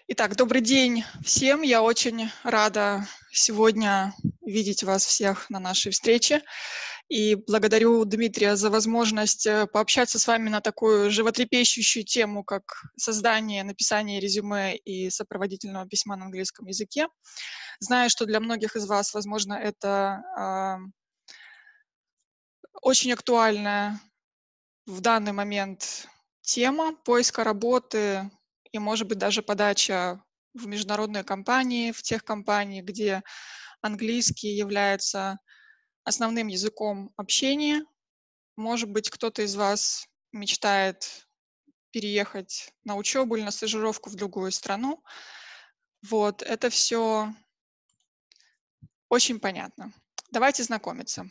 Итак, добрый день всем. Я очень рада сегодня видеть вас всех на нашей встрече. И благодарю Дмитрия за возможность пообщаться с вами на такую животрепещущую тему, как создание, написание резюме и сопроводительного письма на английском языке. Знаю, что для многих из вас, возможно, это очень актуальная в данный момент тема поиска работы и, может быть, даже подача в международные компании, в тех компаниях, где английский является основным языком общения. Может быть, кто-то из вас мечтает переехать на учебу или на стажировку в другую страну. Вот, это все очень понятно. Давайте знакомиться.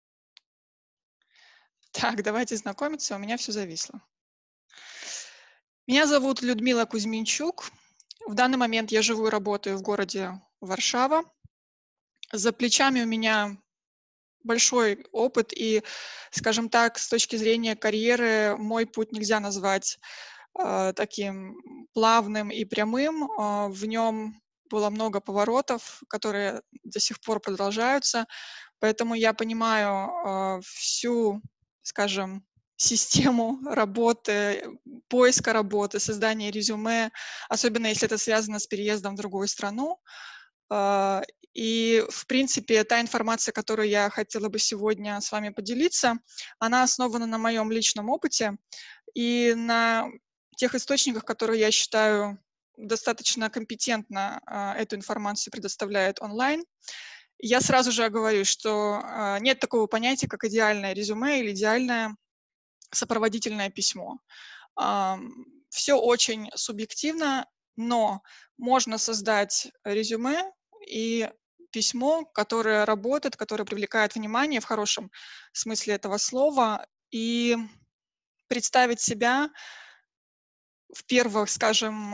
Так, давайте знакомиться, у меня все зависло. Меня зовут Людмила Кузьминчук. В данный момент я живу и работаю в городе Варшава. За плечами у меня большой опыт, и, скажем так, с точки зрения карьеры, мой путь нельзя назвать таким плавным и прямым. В нем было много поворотов, которые до сих пор продолжаются. Поэтому я понимаю всю, скажем, систему работы, поиска работы, создания резюме, особенно если это связано с переездом в другую страну. А, И, в принципе, та информация, которую я хотела бы сегодня с вами поделиться, она основана на моем личном опыте и на тех источниках, которые я считаю достаточно компетентно эту информацию предоставляет онлайн. Я сразу же оговорюсь, что нет такого понятия, как идеальное резюме или идеальное сопроводительное письмо. Все очень субъективно, но можно создать резюме и письмо, которое работает, которое привлекает внимание в хорошем смысле этого слова, и представить себя в первых, скажем,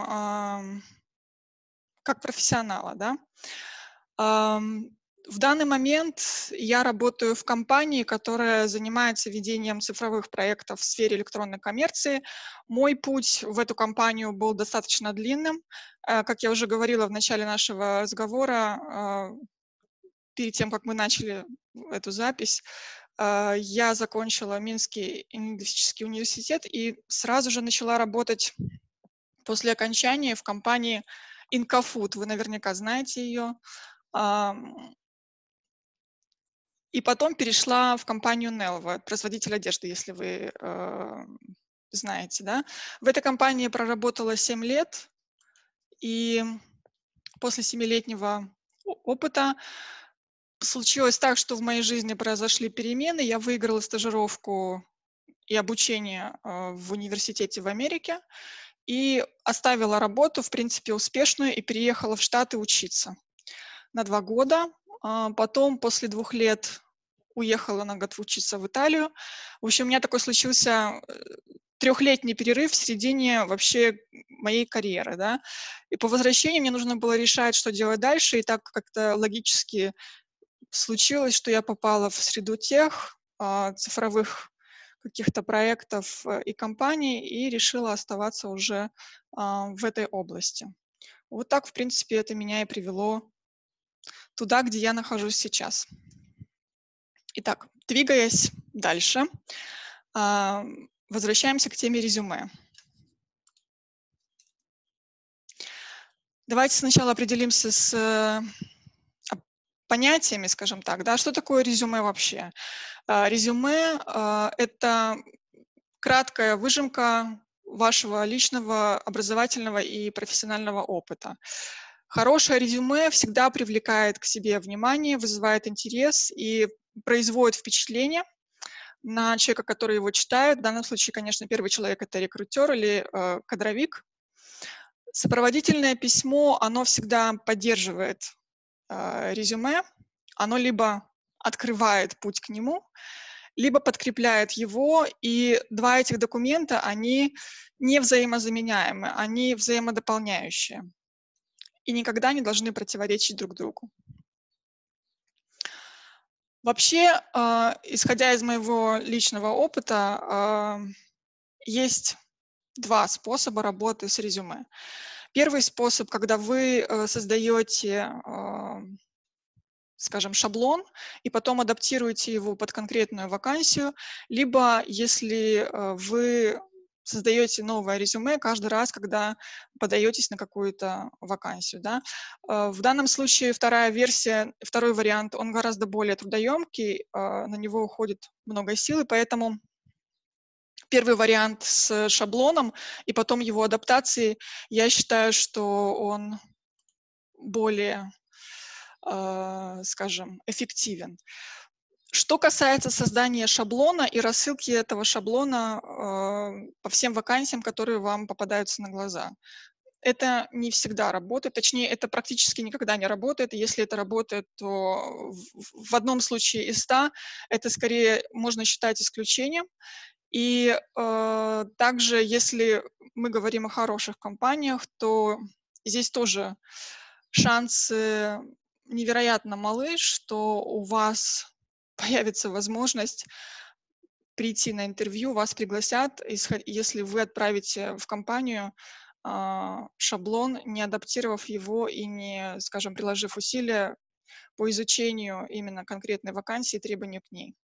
как профессионала, да. В данный момент я работаю в компании, которая занимается ведением цифровых проектов в сфере электронной коммерции. Мой путь в эту компанию был достаточно длинным. Как я уже говорила в начале нашего разговора, перед тем, как мы начали эту запись, я закончила Минский лингвистический университет и сразу же начала работать после окончания в компании Инкофуд. Вы наверняка знаете ее. И потом перешла в компанию Nelva, производитель одежды, если вы знаете, да. В этой компании проработала 7 лет, и после 7-летнего опыта случилось так, что в моей жизни произошли перемены. Я выиграла стажировку и обучение в университете в Америке и оставила работу, в принципе, успешную, и переехала в Штаты учиться на 2 года. Потом, после 2 лет, уехала на год учиться в Италию. В общем, у меня такой случился 3-летний перерыв в середине вообще моей карьеры, да. И по возвращении мне нужно было решать, что делать дальше. И так как-то логически случилось, что я попала в среду тех цифровых каких-то проектов и компаний и решила оставаться уже в этой области. Вот так, в принципе, это меня и привело туда, где я нахожусь сейчас. Итак, двигаясь дальше, возвращаемся к теме резюме. Давайте сначала определимся с понятиями, скажем так, да, что такое резюме вообще? Резюме это краткая выжимка вашего личного образовательного и профессионального опыта. Хорошее резюме всегда привлекает к себе внимание, вызывает интерес и производит впечатление на человека, который его читает. В данном случае, конечно, первый человек — это рекрутер или кадровик. Сопроводительное письмо, оно всегда поддерживает резюме, оно либо открывает путь к нему, либо подкрепляет его, и два этих документа, они не взаимозаменяемы, они взаимодополняющие и никогда не должны противоречить друг другу. Вообще, исходя из моего личного опыта, есть 2 способа работы с резюме. Первый способ, когда вы создаете, скажем, шаблон и потом адаптируете его под конкретную вакансию, либо если вы создаете новое резюме каждый раз, когда подаетесь на какую-то вакансию. Да? В данном случае вторая версия, второй вариант, он гораздо более трудоемкий, на него уходит много сил, и поэтому первый вариант с шаблоном и потом его адаптацией, я считаю, что он более, скажем, эффективен. Что касается создания шаблона и рассылки этого шаблона по всем вакансиям, которые вам попадаются на глаза. Это не всегда работает, точнее, это практически никогда не работает. И если это работает, то в одном случае из 100 это скорее можно считать исключением. И также, если мы говорим о хороших компаниях, то здесь тоже шансы невероятно малы, что у вас появится возможность прийти на интервью, вас пригласят, если вы отправите в компанию шаблон, не адаптировав его и не, скажем, приложив усилия по изучению именно конкретной вакансии и требованию к ней.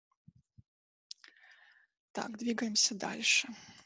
Так, двигаемся дальше.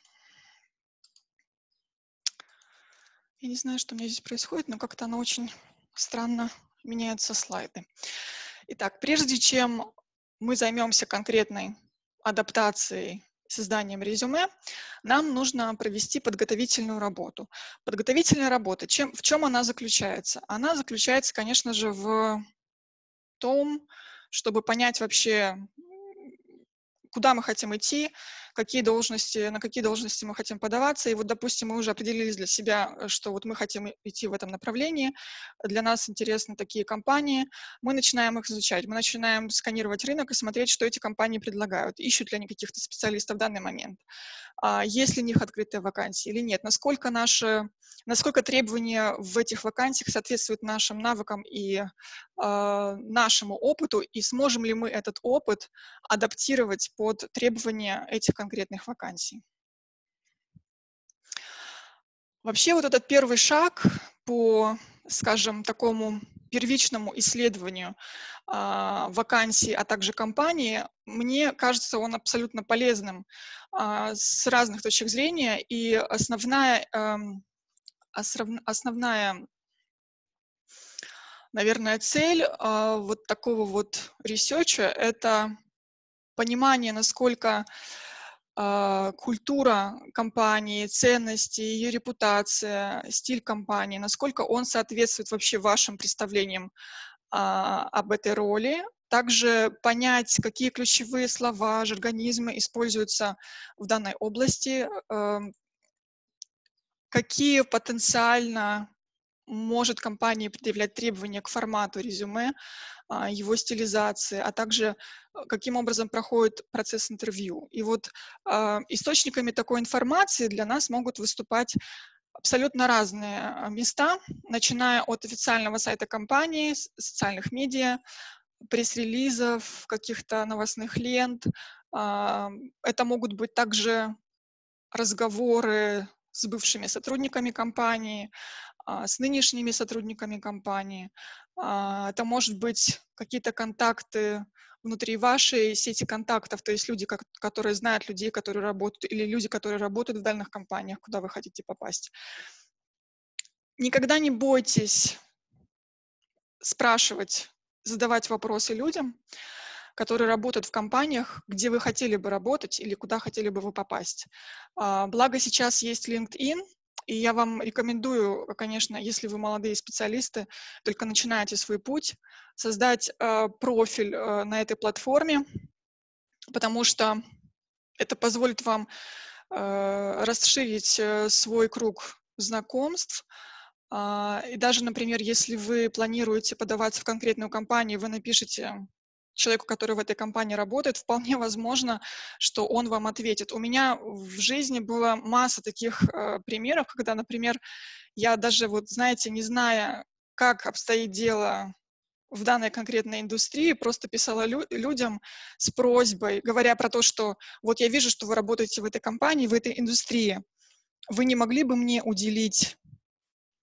Я не знаю, что у меня здесь происходит, но как-то оно очень странно меняются слайды. Итак, прежде чем мы займемся конкретной адаптацией, созданием резюме, нам нужно провести подготовительную работу. Подготовительная работа, в чем она заключается? Она заключается, конечно же, в том, чтобы понять вообще, куда мы хотим идти, на какие должности мы хотим подаваться. И вот, допустим, мы уже определились для себя, что вот мы хотим идти в этом направлении, для нас интересны такие компании, мы начинаем их изучать, мы начинаем сканировать рынок и смотреть, что эти компании предлагают, ищут ли они каких-то специалистов в данный момент, есть ли у них открытые вакансии или нет, насколько требования в этих вакансиях соответствуют нашим навыкам и нашему опыту, и сможем ли мы этот опыт адаптировать под требования этих конкретных вакансий. Вообще вот этот первый шаг по, скажем, такому первичному исследованию вакансий, а также компании, мне кажется, он абсолютно полезным с разных точек зрения. И основная, наверное, цель вот такого вот ресерча — это понимание, насколько культура компании, ценности, ее репутация, стиль компании, насколько он соответствует вообще вашим представлениям об этой роли. Также понять, какие ключевые слова, жаргонизмы используются в данной области, какие потенциально может компания предъявлять требования к формату резюме, его стилизации, а также каким образом проходит процесс интервью. И вот источниками такой информации для нас могут выступать абсолютно разные места, начиная от официального сайта компании, социальных медиа, пресс-релизов, каких-то новостных лент. Это могут быть также разговоры с бывшими сотрудниками компании, с нынешними сотрудниками компании. Это может быть какие-то контакты внутри вашей сети контактов, то есть люди, которые знают людей, которые работают, или люди, которые работают в данных компаниях, куда вы хотите попасть. Никогда не бойтесь спрашивать, задавать вопросы людям, которые работают в компаниях, где вы хотели бы работать или куда хотели бы вы попасть. Благо сейчас есть LinkedIn, и я вам рекомендую, конечно, если вы молодые специалисты, только начинаете свой путь, создать профиль на этой платформе, потому что это позволит вам расширить свой круг знакомств. И даже, например, если вы планируете подаваться в конкретную компанию, вы напишите человеку, который в этой компании работает, вполне возможно, что он вам ответит. У меня в жизни была масса таких примеров, когда, например, я даже, вот, знаете, не зная, как обстоит дело в данной конкретной индустрии, просто писала людям с просьбой, говоря про то, что вот я вижу, что вы работаете в этой компании, в этой индустрии, вы не могли бы мне уделить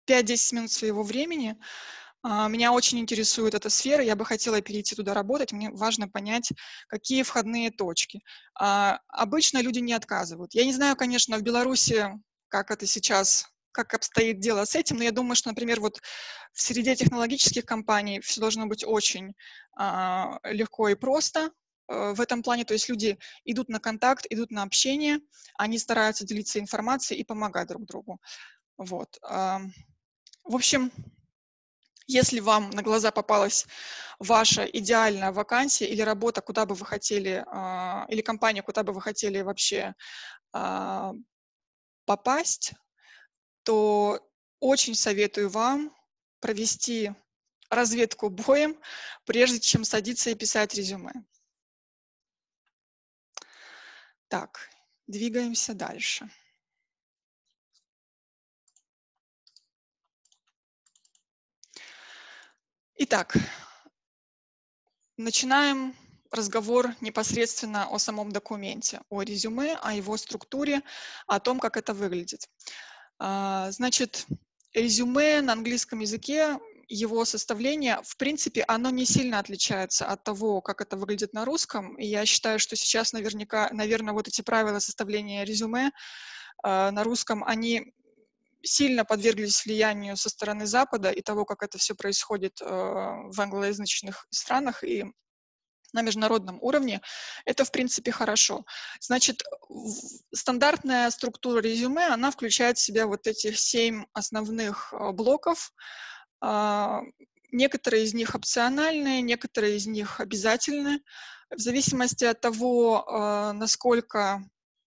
5-10 минут своего времени. Меня очень интересует эта сфера, я бы хотела перейти туда работать, мне важно понять, какие входные точки. Обычно люди не отказывают. Я не знаю, конечно, в Беларуси, как это сейчас, как обстоит дело с этим, но я думаю, что, например, вот в среде технологических компаний все должно быть очень легко и просто в этом плане, то есть люди идут на контакт, идут на общение, они стараются делиться информацией и помогать друг другу. Вот. В общем, если вам на глаза попалась ваша идеальная вакансия или работа, куда бы вы хотели, или компания, куда бы вы хотели вообще попасть, то очень советую вам провести разведку боем, прежде чем садиться и писать резюме. Так, двигаемся дальше. Итак, начинаем разговор непосредственно о самом документе, о резюме, о его структуре, о том, как это выглядит. Значит, резюме на английском языке, его составление, в принципе, оно не сильно отличается от того, как это выглядит на русском. И я считаю, что сейчас наверное, вот эти правила составления резюме на русском, они сильно подверглись влиянию со стороны Запада и того, как это все происходит в англоязычных странах и на международном уровне, это, в принципе, хорошо. Значит, стандартная структура резюме, она включает в себя вот этих 7 основных блоков. Некоторые из них опциональные, некоторые из них обязательны. В зависимости от того, насколько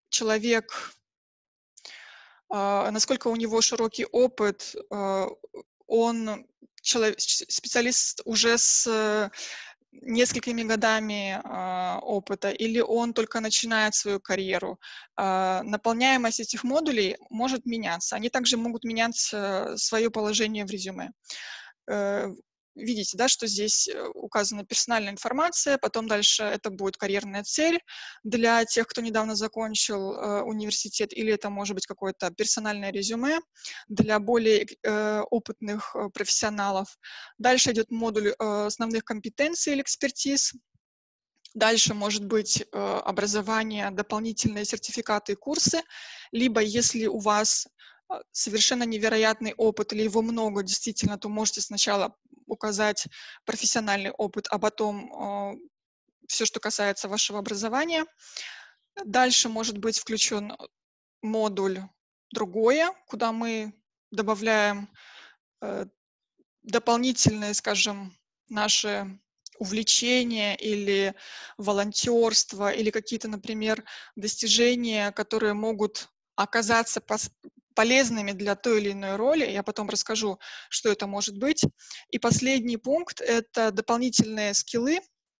насколько у него широкий опыт, он специалист уже с несколькими годами опыта, или он только начинает свою карьеру. Наполняемость этих модулей может меняться. Они также могут менять свое положение в резюме. Видите, да, что здесь указана персональная информация, потом дальше это будет карьерная цель для тех, кто недавно закончил университет, или это может быть какое-то персональное резюме для более опытных профессионалов. Дальше идет модуль основных компетенций или экспертиз. Дальше может быть образование, дополнительные сертификаты и курсы, либо если у вас совершенно невероятный опыт или его много действительно, то можете сначала указать профессиональный опыт, а потом все, что касается вашего образования. Дальше может быть включен модуль «Другое», куда мы добавляем дополнительные, скажем, наши увлечения или волонтерство, или какие-то, например, достижения, которые могут оказаться полезными для той или иной роли. Я потом расскажу, что это может быть. И последний пункт — это дополнительные скиллы.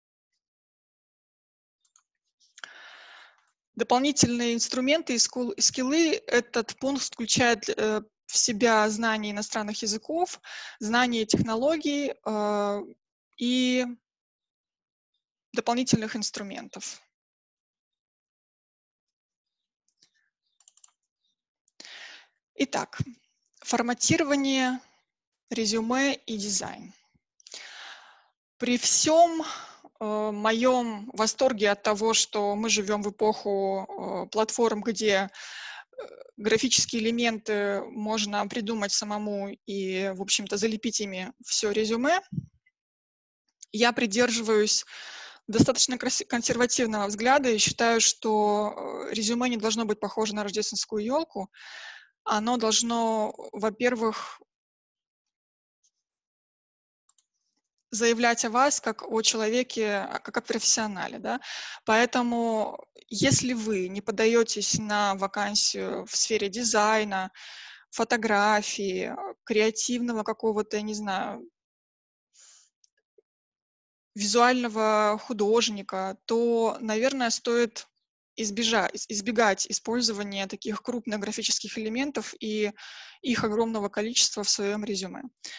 Дополнительные инструменты и скиллы. Этот пункт включает в себя знание иностранных языков, знание технологий и дополнительных инструментов. Итак, форматирование, резюме и дизайн. При всем моем восторге от того, что мы живем в эпоху платформ, где графические элементы можно придумать самому и, в общем-то, залепить ими все резюме, я придерживаюсь достаточно консервативного взгляда и считаю, что резюме не должно быть похоже на рождественскую елку. Оно должно, во-первых, заявлять о вас как о человеке, как о профессионале, да. Поэтому, если вы не подаетесь на вакансию в сфере дизайна, фотографии, креативного какого-то, я не знаю, визуального художника, то, наверное, стоит избегать использования таких крупных графических элементов и их огромного количества в своем резюме.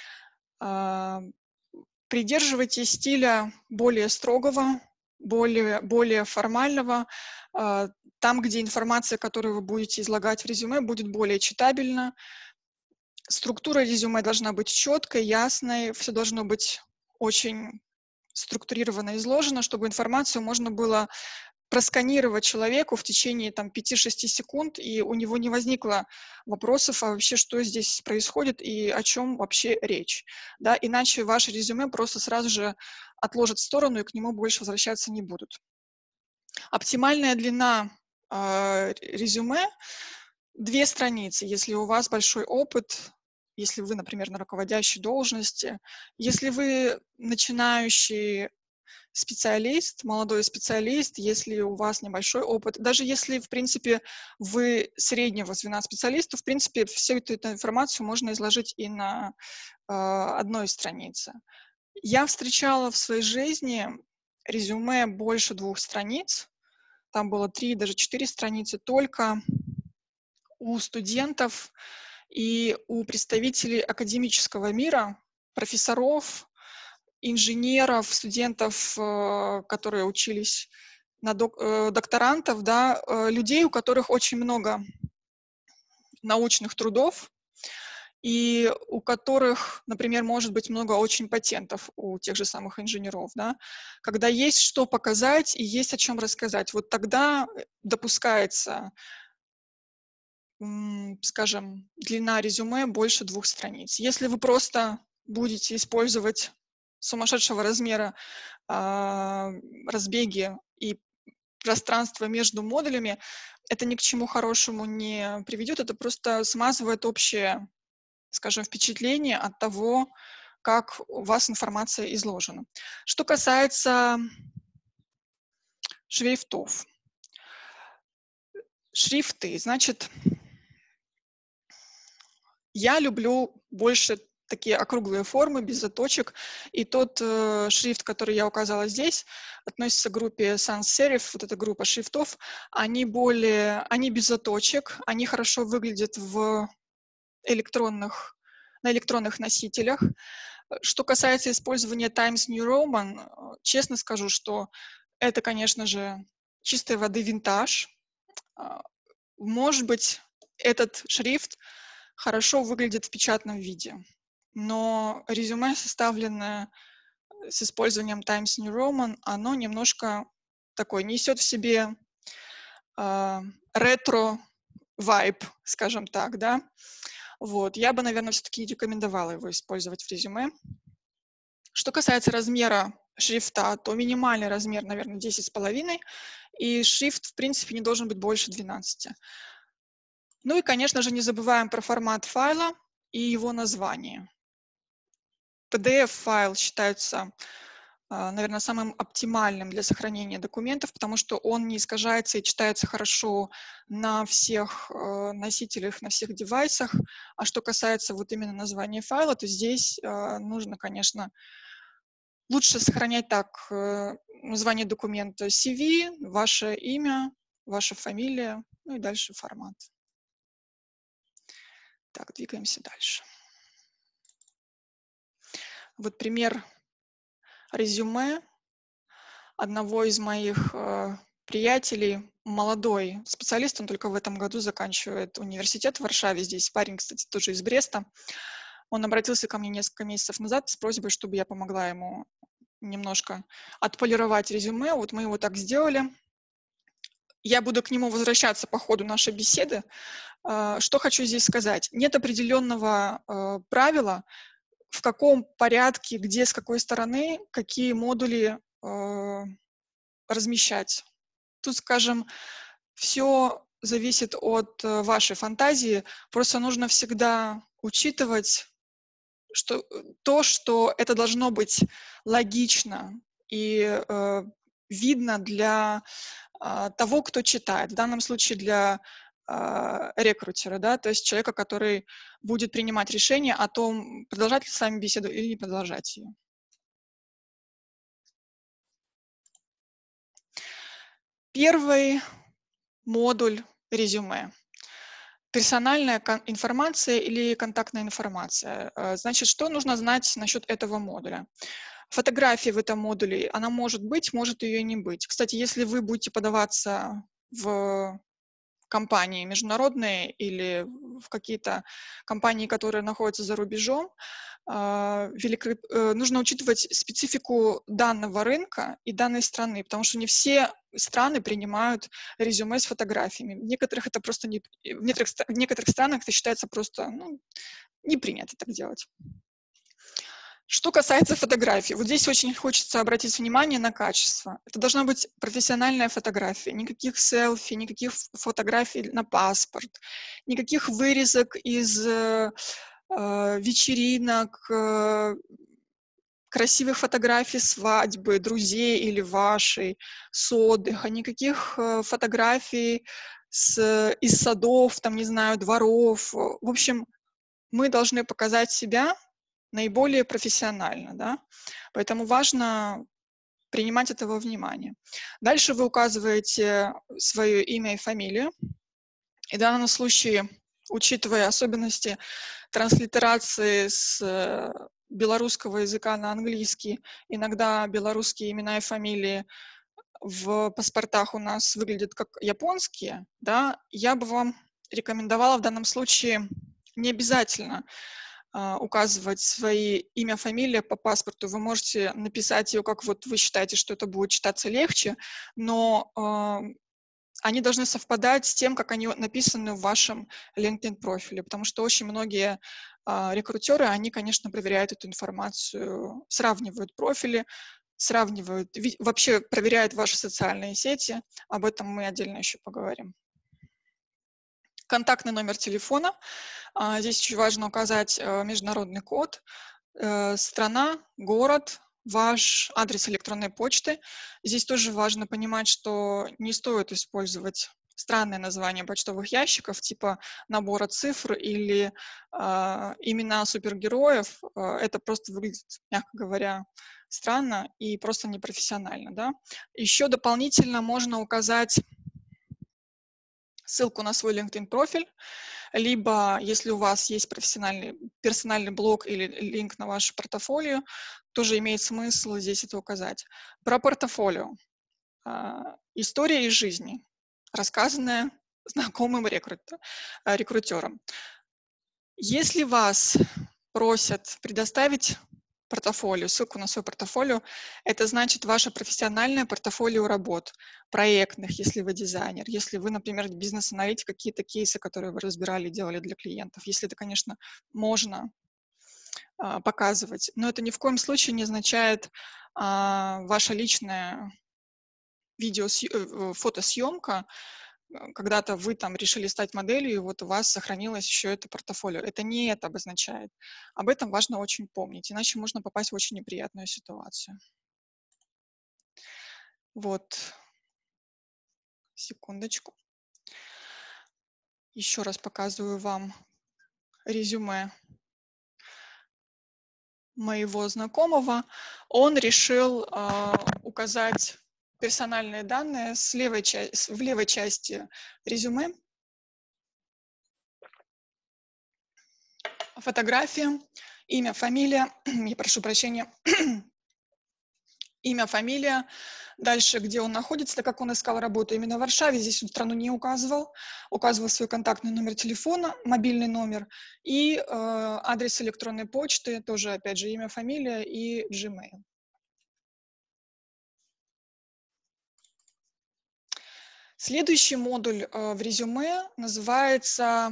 Придерживайтесь стиля более строгого, более формального. Там, где информация, которую вы будете излагать в резюме, будет более читабельна. Структура резюме должна быть четкой, ясной, все должно быть очень структурированно изложено, чтобы информацию можно было просканировать человеку в течение 5-6 секунд, и у него не возникло вопросов, а вообще что здесь происходит и о чем вообще речь. Да? Иначе ваше резюме просто сразу же отложат в сторону и к нему больше возвращаться не будут. Оптимальная длина резюме 2 страницы, если у вас большой опыт, если вы, например, на руководящей должности, если вы начинающий специалист, молодой специалист, если у вас небольшой опыт, даже если, в принципе, вы среднего звена специалист, то, в принципе, всю эту информацию можно изложить и на одной странице. Я встречала в своей жизни резюме больше 2 страниц, там было 3, даже 4 страницы только у студентов и у представителей академического мира, профессоров, инженеров, студентов, которые учились на докторантов, да, людей, у которых очень много научных трудов, и у которых, например, может быть много очень патентов у тех же самых инженеров, да, когда есть что показать и есть о чем рассказать, вот тогда допускается, скажем, длина резюме больше 2 страниц. Если вы просто будете использовать сумасшедшего размера разбеги и пространство между модулями, это ни к чему хорошему не приведет, это просто смазывает общее, скажем, впечатление от того, как у вас информация изложена. Что касается шрифтов. Шрифты, значит, я люблю больше такие округлые формы, без заточек. И тот шрифт, который я указала здесь, относится к группе sans serif, вот эта группа шрифтов. Они без заточек, они хорошо выглядят на электронных носителях. Что касается использования Times New Roman, честно скажу, что это, конечно же, чистой воды винтаж. Может быть, этот шрифт хорошо выглядит в печатном виде, но резюме, составленное с использованием Times New Roman, оно немножко такое, несет в себе ретро-вайб, скажем так, да. Вот. Я бы, наверное, все-таки рекомендовала его использовать в резюме. Что касается размера шрифта, то минимальный размер, наверное, 10,5, и шрифт, в принципе, не должен быть больше 12. Ну и, конечно же, не забываем про формат файла и его название. PDF-файл считается, наверное, самым оптимальным для сохранения документов, потому что он не искажается и читается хорошо на всех носителях, на всех девайсах. А что касается вот именно названия файла, то здесь нужно, конечно, лучше сохранять так название документа CV, ваше имя, ваша фамилия, ну и дальше формат. Так, двигаемся дальше. Вот пример резюме одного из моих приятелей, молодой специалист, он только в этом году заканчивает университет в Варшаве, здесь парень, кстати, тоже из Бреста. Он обратился ко мне несколько месяцев назад с просьбой, чтобы я помогла ему немножко отполировать резюме. Вот мы его так сделали. Я буду к нему возвращаться по ходу нашей беседы. Что хочу здесь сказать. Нет определенного правила, в каком порядке, где, с какой стороны, какие модули размещать. Тут, скажем, все зависит от вашей фантазии. Просто нужно всегда учитывать что это должно быть логично и видно для того, кто читает. В данном случае для рекрутера, да, то есть человека, который будет принимать решение о том, продолжать ли с вами беседу или не продолжать ее. Первый модуль резюме. Персональная информация или контактная информация. Значит, что нужно знать насчет этого модуля? Фотография в этом модуле, она может быть, может ее не быть. Кстати, если вы будете подаваться в компании международные или в какие-то компании, которые находятся за рубежом, нужно учитывать специфику данного рынка и данной страны, потому что не все страны принимают резюме с фотографиями. В некоторых это просто в некоторых странах это считается просто не принято так делать. Что касается фотографий, вот здесь очень хочется обратить внимание на качество. Это должна быть профессиональная фотография, никаких селфи, никаких фотографий на паспорт, никаких вырезок из вечеринок, красивых фотографий свадьбы, друзей или вашей, с отдыха, никаких фотографий из садов, там, не знаю, дворов. В общем, мы должны показать себя наиболее профессионально, да? Поэтому важно принимать это во внимание. Дальше вы указываете свое имя и фамилию. И в данном случае, учитывая особенности транслитерации с белорусского языка на английский, иногда белорусские имена и фамилии в паспортах у нас выглядят как японские, да, я бы вам рекомендовала в данном случае не обязательно указывать свои имя, фамилия по паспорту. Вы можете написать ее, как вот вы считаете, что это будет читаться легче, но они должны совпадать с тем, как они написаны в вашем LinkedIn-профиле, потому что очень многие рекрутеры, они, конечно, проверяют эту информацию, сравнивают профили, вообще проверяют ваши социальные сети. Об этом мы отдельно еще поговорим. Контактный номер телефона. Здесь очень важно указать международный код, страна, город, ваш адрес электронной почты. Здесь тоже важно понимать, что не стоит использовать странные названия почтовых ящиков, типа набора цифр или имена супергероев. Это просто выглядит, мягко говоря, странно и просто непрофессионально. Да? Еще дополнительно можно указать ссылку на свой LinkedIn-профиль, либо, если у вас есть персональный блог или линк на ваше портфолио, тоже имеет смысл здесь это указать. Про портфолио. История из жизни, рассказанная знакомым рекрутером. Если вас просят предоставить портфолио, ссылку на свое портфолио, это значит ваше профессиональное портфолио работ, проектных, если вы дизайнер, если вы, например, бизнес-аналитик, какие-то кейсы, которые вы разбирали, делали для клиентов. Если это, конечно, можно показывать, но это ни в коем случае не означает ваша личная фотосъемка, когда-то вы там решили стать моделью, и вот у вас сохранилось еще это портфолио. Это не это обозначает. Об этом важно очень помнить, иначе можно попасть в очень неприятную ситуацию. Вот. Секундочку. Еще раз показываю вам резюме моего знакомого. Он решил указать персональные данные в левой части резюме. Фотография, имя, фамилия, я прошу прощения, имя, фамилия, дальше, где он находится, так как он искал работу именно в Варшаве, здесь он страну не указывал свой контактный номер телефона, мобильный номер и адрес электронной почты, тоже, опять же, имя, фамилия и Gmail. Следующий модуль в резюме называется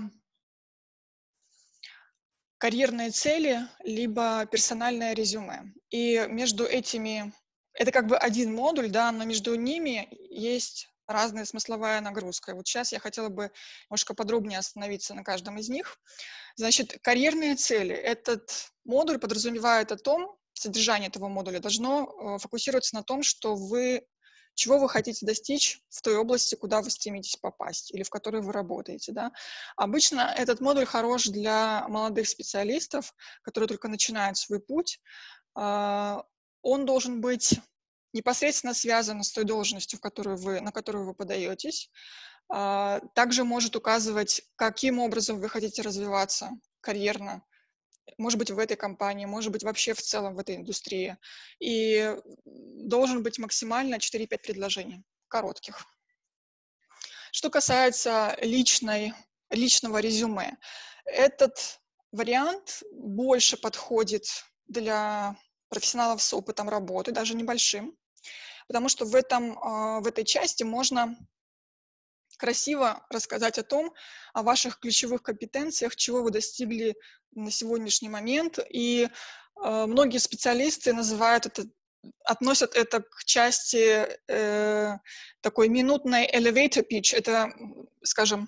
карьерные цели, либо персональное резюме. И между этими, это как бы один модуль, да, но между ними есть разная смысловая нагрузка. И вот сейчас я хотела бы немножко подробнее остановиться на каждом из них. Значит, карьерные цели. Этот модуль подразумевает содержание этого модуля должно фокусироваться на том, чего вы хотите достичь в той области, куда вы стремитесь попасть или в которой вы работаете. Да? Обычно этот модуль хорош для молодых специалистов, которые только начинают свой путь. Он должен быть непосредственно связан с той должностью, на которую вы подаетесь. Также может указывать, каким образом вы хотите развиваться карьерно, может быть, в этой компании, может быть, вообще в целом в этой индустрии. И должен быть максимально 4-5 предложений, коротких. Что касается личного резюме, этот вариант больше подходит для профессионалов с опытом работы, даже небольшим, потому что в этой части можно красиво рассказать о ваших ключевых компетенциях, чего вы достигли на сегодняшний момент. И многие специалисты относят это к части такой минутной elevator pitch. Это, скажем,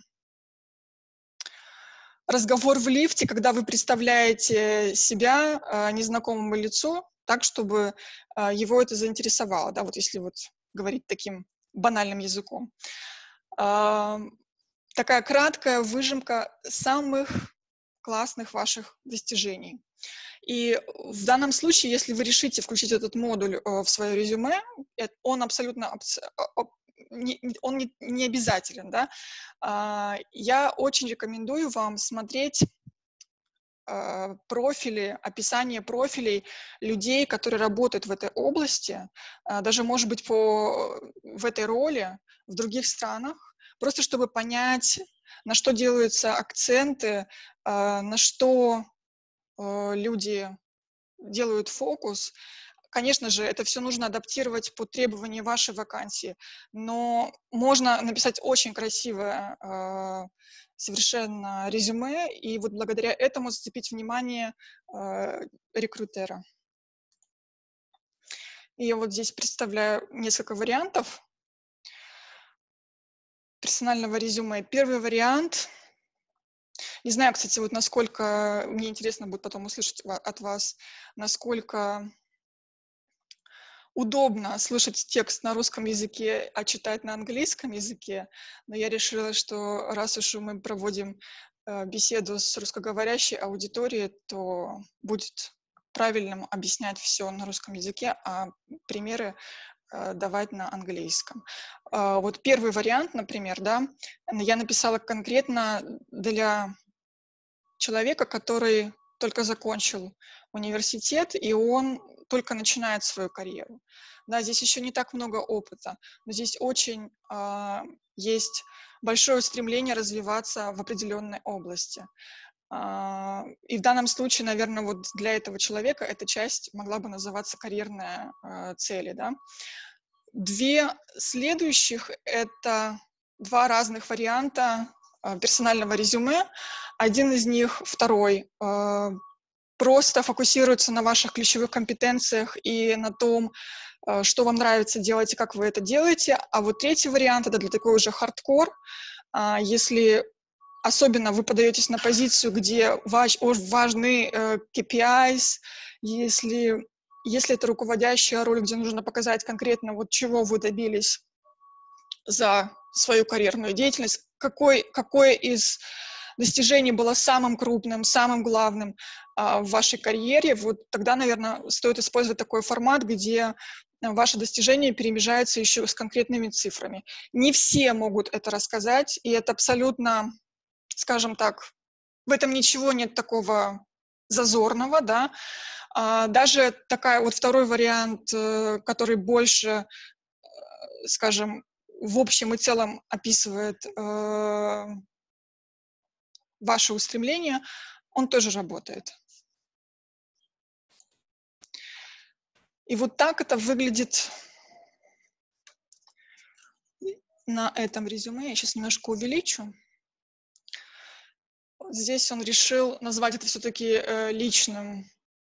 разговор в лифте, когда вы представляете себя незнакомому лицу так, чтобы его это заинтересовало. Да, вот если вот говорить таким банальным языком. Такая краткая выжимка самых классных ваших достижений. И в данном случае, если вы решите включить этот модуль в свое резюме, он абсолютно не обязателен. Да? Я очень рекомендую вам смотреть описание профилей людей, которые работают в этой области, даже, может быть, в этой роли в других странах, просто чтобы понять, на что делаются акценты, на что люди делают фокус. Конечно же, это все нужно адаптировать под требования вашей вакансии, но можно написать очень красивое совершенно резюме, и вот благодаря этому зацепить внимание рекрутера. И я вот здесь представляю несколько вариантов персонального резюме. Первый вариант. Не знаю, кстати, вот насколько, мне интересно будет потом услышать от вас, насколько удобно слушать текст на русском языке, а читать на английском языке, но я решила, что раз уж мы проводим беседу с русскоговорящей аудиторией, то будет правильным объяснять все на русском языке, а примеры давать на английском. Вот первый вариант, например, да, я написала конкретно для человека, который только закончил университет, и он только начинает свою карьеру. Да, здесь еще не так много опыта, но здесь очень есть большое стремление развиваться в определенной области. И в данном случае, наверное, вот для этого человека эта часть могла бы называться карьерные цели. Да? Две следующих — это два разных варианта персонального резюме. Один из них, второй, просто фокусируется на ваших ключевых компетенциях и на том, что вам нравится делать и как вы это делаете. А вот третий вариант — это для такой уже хардкор. Если особенно вы подаетесь на позицию, где важны KPIs, если это руководящая роль, где нужно показать конкретно, вот чего вы добились за свою карьерную деятельность, какое из достижений было самым крупным, самым главным в вашей карьере, вот тогда, наверное, стоит использовать такой формат, где ваши достижения перемежаются еще с конкретными цифрами. Не все могут это рассказать, и это абсолютно, скажем так, в этом ничего нет такого зазорного, да. Даже такая вот второй вариант, который больше, скажем, в общем и целом описывает ваше устремление, он тоже работает. И вот так это выглядит на этом резюме. Я сейчас немножко увеличу. Здесь он решил назвать это все-таки личным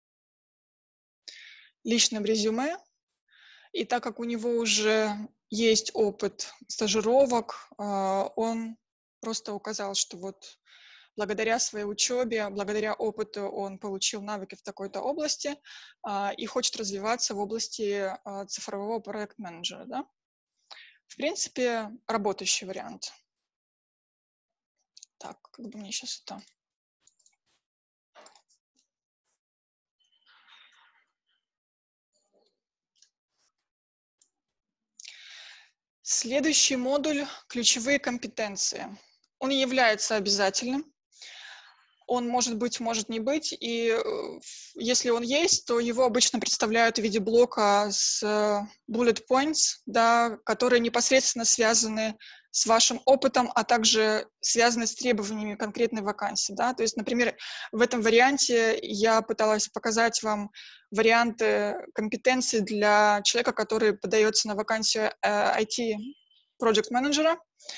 резюме. И так как у него уже есть опыт стажировок, он просто указал, что вот благодаря своей учебе, благодаря опыту он получил навыки в такой-то области и хочет развиваться в области цифрового проект-менеджера. Да? В принципе, работающий вариант. Так, как бы мне сейчас это... Следующий модуль — ключевые компетенции. Он является обязательным. Он может быть, может не быть, и если он есть, то его обычно представляют в виде блока с bullet points, да, которые непосредственно связаны с вашим опытом, а также связаны с требованиями конкретной вакансии. Да. То есть, например, в этом варианте я пыталась показать вам варианты компетенций для человека, который подается на вакансию IT-проект-менеджера.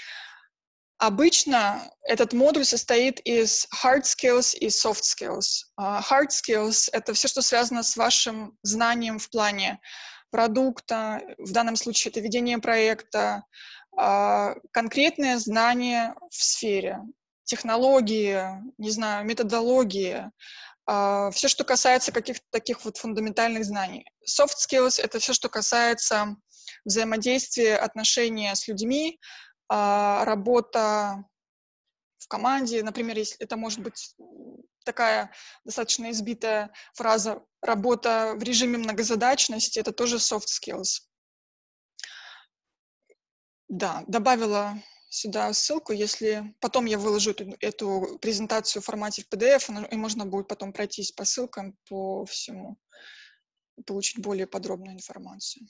Обычно этот модуль состоит из hard skills и soft skills. Hard skills — это все, что связано с вашим знанием в плане продукта, в данном случае это ведение проекта, конкретные знания в сфере, технологии, не знаю, методологии, все, что касается каких-то таких вот фундаментальных знаний. Soft skills — это все, что касается взаимодействия, отношения с людьми, работа в команде, например, если это может быть такая достаточно избитая фраза «работа в режиме многозадачности», это тоже soft skills. Да, добавила сюда ссылку, если потом я выложу эту презентацию в формате в PDF, и можно будет потом пройтись по ссылкам по всему, получить более подробную информацию.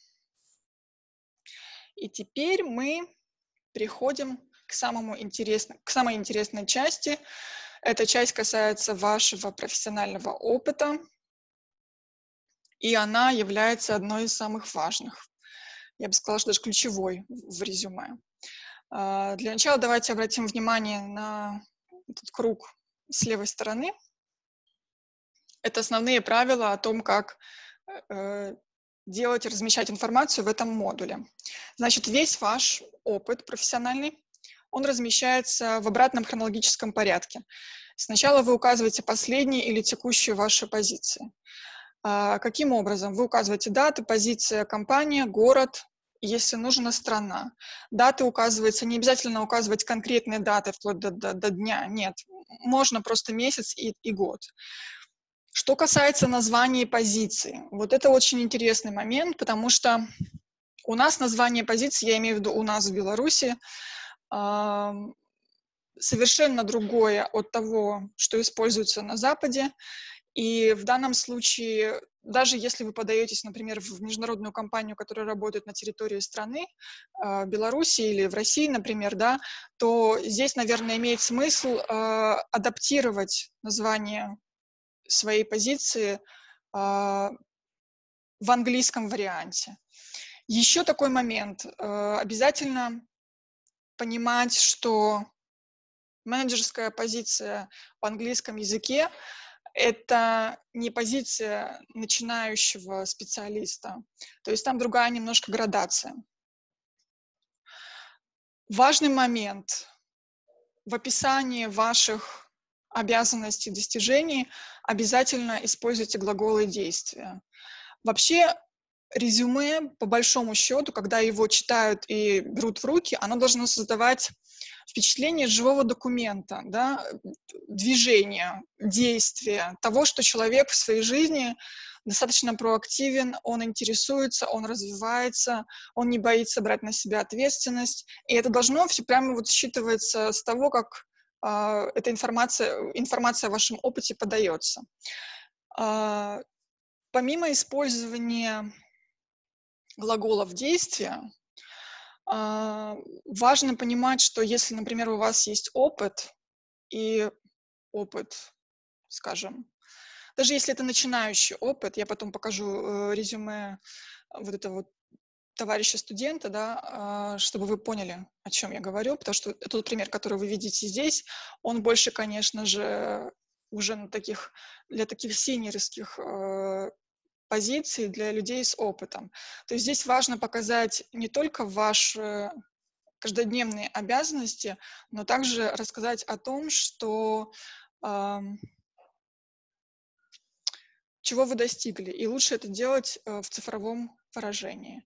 И теперь мы переходим к самой интересной части. Эта часть касается вашего профессионального опыта, и она является одной из самых важных. Я бы сказала, что даже ключевой в резюме. Для начала давайте обратим внимание на этот круг с левой стороны. Это основные правила о том, как делать и размещать информацию в этом модуле. Значит, весь ваш опыт профессиональный, он размещается в обратном хронологическом порядке. Сначала вы указываете последние или текущие ваши позиции. Каким образом? Вы указываете даты, позиция, компания, город, если нужна страна. Даты указываются, не обязательно указывать конкретные даты вплоть до дня, нет. Можно просто месяц и год. Что касается названий позиций, вот это очень интересный момент, потому что у нас название позиции, я имею в виду у нас в Беларуси, совершенно другое от того, что используется на Западе. И в данном случае, даже если вы подаетесь, например, в международную компанию, которая работает на территории страны, Беларуси или в России, например, да, то здесь, наверное, имеет смысл адаптировать название своей позиции в английском варианте. Еще такой момент. Обязательно понимать, что менеджерская позиция в английском языке — это не позиция начинающего специалиста. То есть там другая немножко градация. Важный момент. В описании ваших обязанностей, достижений обязательно используйте глаголы действия. Вообще, резюме, по большому счету, когда его читают и берут в руки, оно должно создавать впечатление живого документа, да, движения, действия, того, что человек в своей жизни достаточно проактивен, он интересуется, он развивается, он не боится брать на себя ответственность. И это должно все прямо вот считываться с того, как эта информация о вашем опыте подается. Помимо использования глаголов действия, важно понимать, что если, например, у вас есть опыт, и опыт, скажем, даже если это начинающий опыт, я потом покажу резюме вот этого вот товарища студента, да, чтобы вы поняли, о чем я говорю, потому что тот пример, который вы видите здесь, он больше, конечно же, уже для таких синьорских позиций, для людей с опытом. То есть здесь важно показать не только ваши каждодневные обязанности, но также рассказать о том, что чего вы достигли. И лучше это делать в цифровом выражении.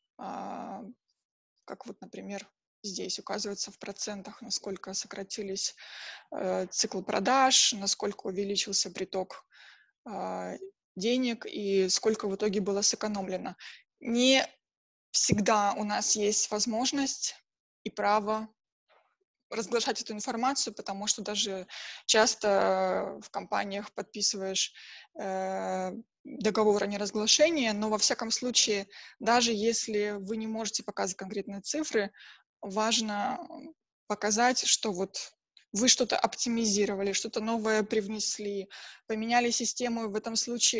Как вот, например, здесь указывается в процентах, насколько сократились цикл продаж, насколько увеличился приток денег и сколько в итоге было сэкономлено. Не всегда у нас есть возможность и право разглашать эту информацию, потому что даже часто в компаниях подписываешь договор о неразглашении, но во всяком случае, даже если вы не можете показывать конкретные цифры, важно показать, что вот вы что-то оптимизировали, что-то новое привнесли, поменяли систему, и в этом случае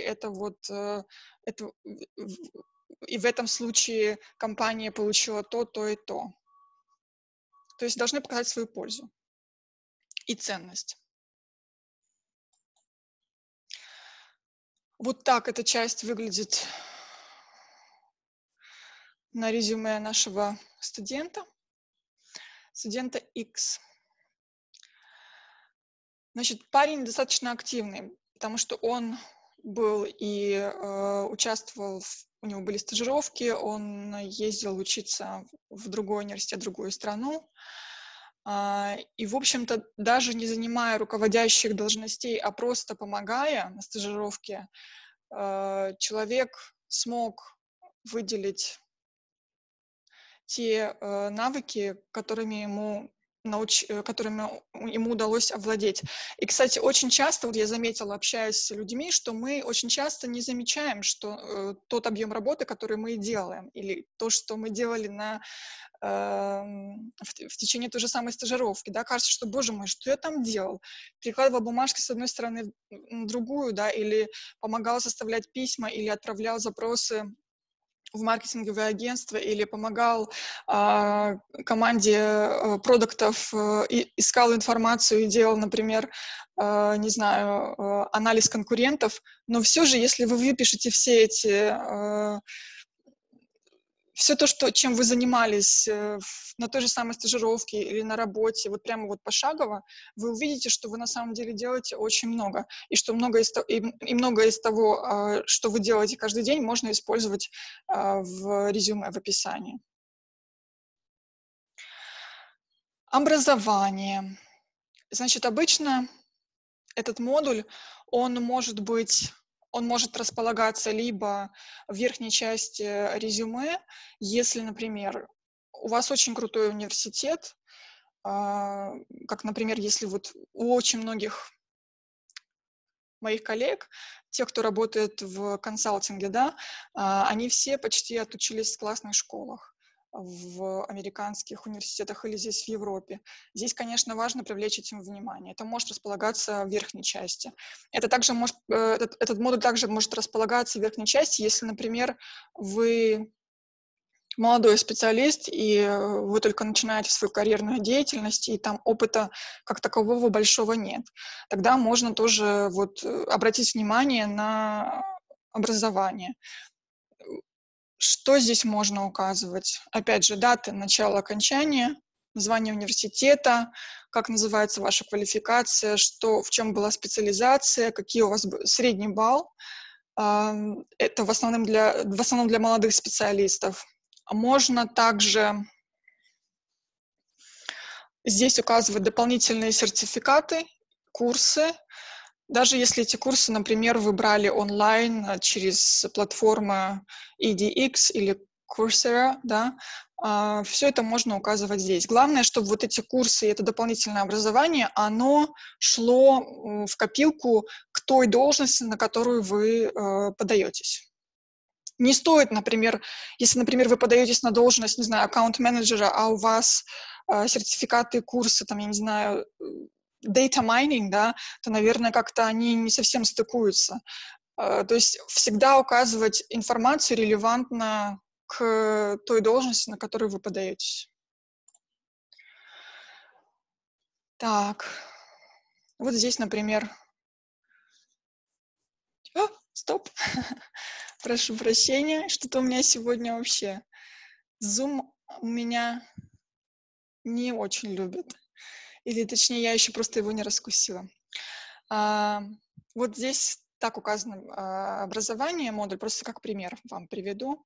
и в этом случае компания получила то, то и то. То есть должны показать свою пользу и ценность. Вот так эта часть выглядит на резюме нашего студента X. Значит, парень достаточно активный, потому что он был и участвовал, у него были стажировки, он ездил учиться в другой университет, в другую страну. И, в общем-то, даже не занимая руководящих должностей, а просто помогая на стажировке, человек смог выделить те навыки, которыми ему удалось овладеть. И, кстати, очень часто, вот я заметила, общаясь с людьми, что мы очень часто не замечаем, что тот объем работы, который мы делаем, или то, что мы делали в течение той же самой стажировки, да, кажется, что, боже мой, что я там делал? Перекладывал бумажки с одной стороны на другую, да, или помогал составлять письма, или отправлял запросы в маркетинговое агентство, или помогал команде продуктов, искал информацию и делал, например, не знаю, анализ конкурентов, но все же, если вы выпишете все то, чем вы занимались на той же самой стажировке или на работе, вот прямо вот пошагово, вы увидите, что вы на самом деле делаете очень много, и что многое из того, что вы делаете каждый день, можно использовать в резюме, в описании. Образование. Значит, обычно этот модуль, он может располагаться либо в верхней части резюме, если, например, у вас очень крутой университет, как, например, если вот у очень многих моих коллег, те, кто работает в консалтинге, да, они все почти отучились в классных школах в американских университетах или здесь в Европе. Здесь, конечно, важно привлечь этим внимание. Это может располагаться в верхней части. Этот модуль также может располагаться в верхней части, если, например, вы молодой специалист, и вы только начинаете свою карьерную деятельность, и там опыта как такового большого нет. Тогда можно тоже обратить внимание на образование. Что здесь можно указывать? Опять же, даты начала окончания, название университета, как называется ваша квалификация, в чем была специализация, какие у вас средний балл. Это в основном для молодых специалистов. Можно также здесь указывать дополнительные сертификаты, курсы. Даже если эти курсы, например, вы брали онлайн через платформы EDX или Coursera, да, все это можно указывать здесь. Главное, чтобы вот эти курсы и это дополнительное образование, оно шло в копилку к той должности, на которую вы подаетесь. Не стоит, например, если, например, вы подаетесь на должность, не знаю, аккаунт-менеджера, а у вас сертификаты, курсы, там, я не знаю, data mining, да, то, наверное, как-то они не совсем стыкуются. То есть всегда указывать информацию релевантно к той должности, на которую вы подаетесь. Так, вот здесь, например... Стоп! Прошу прощения, что-то у меня сегодня вообще... Zoom у меня не очень любит. Или, точнее, я еще просто его не раскусила. Вот здесь так указано образование, модуль, просто как пример вам приведу.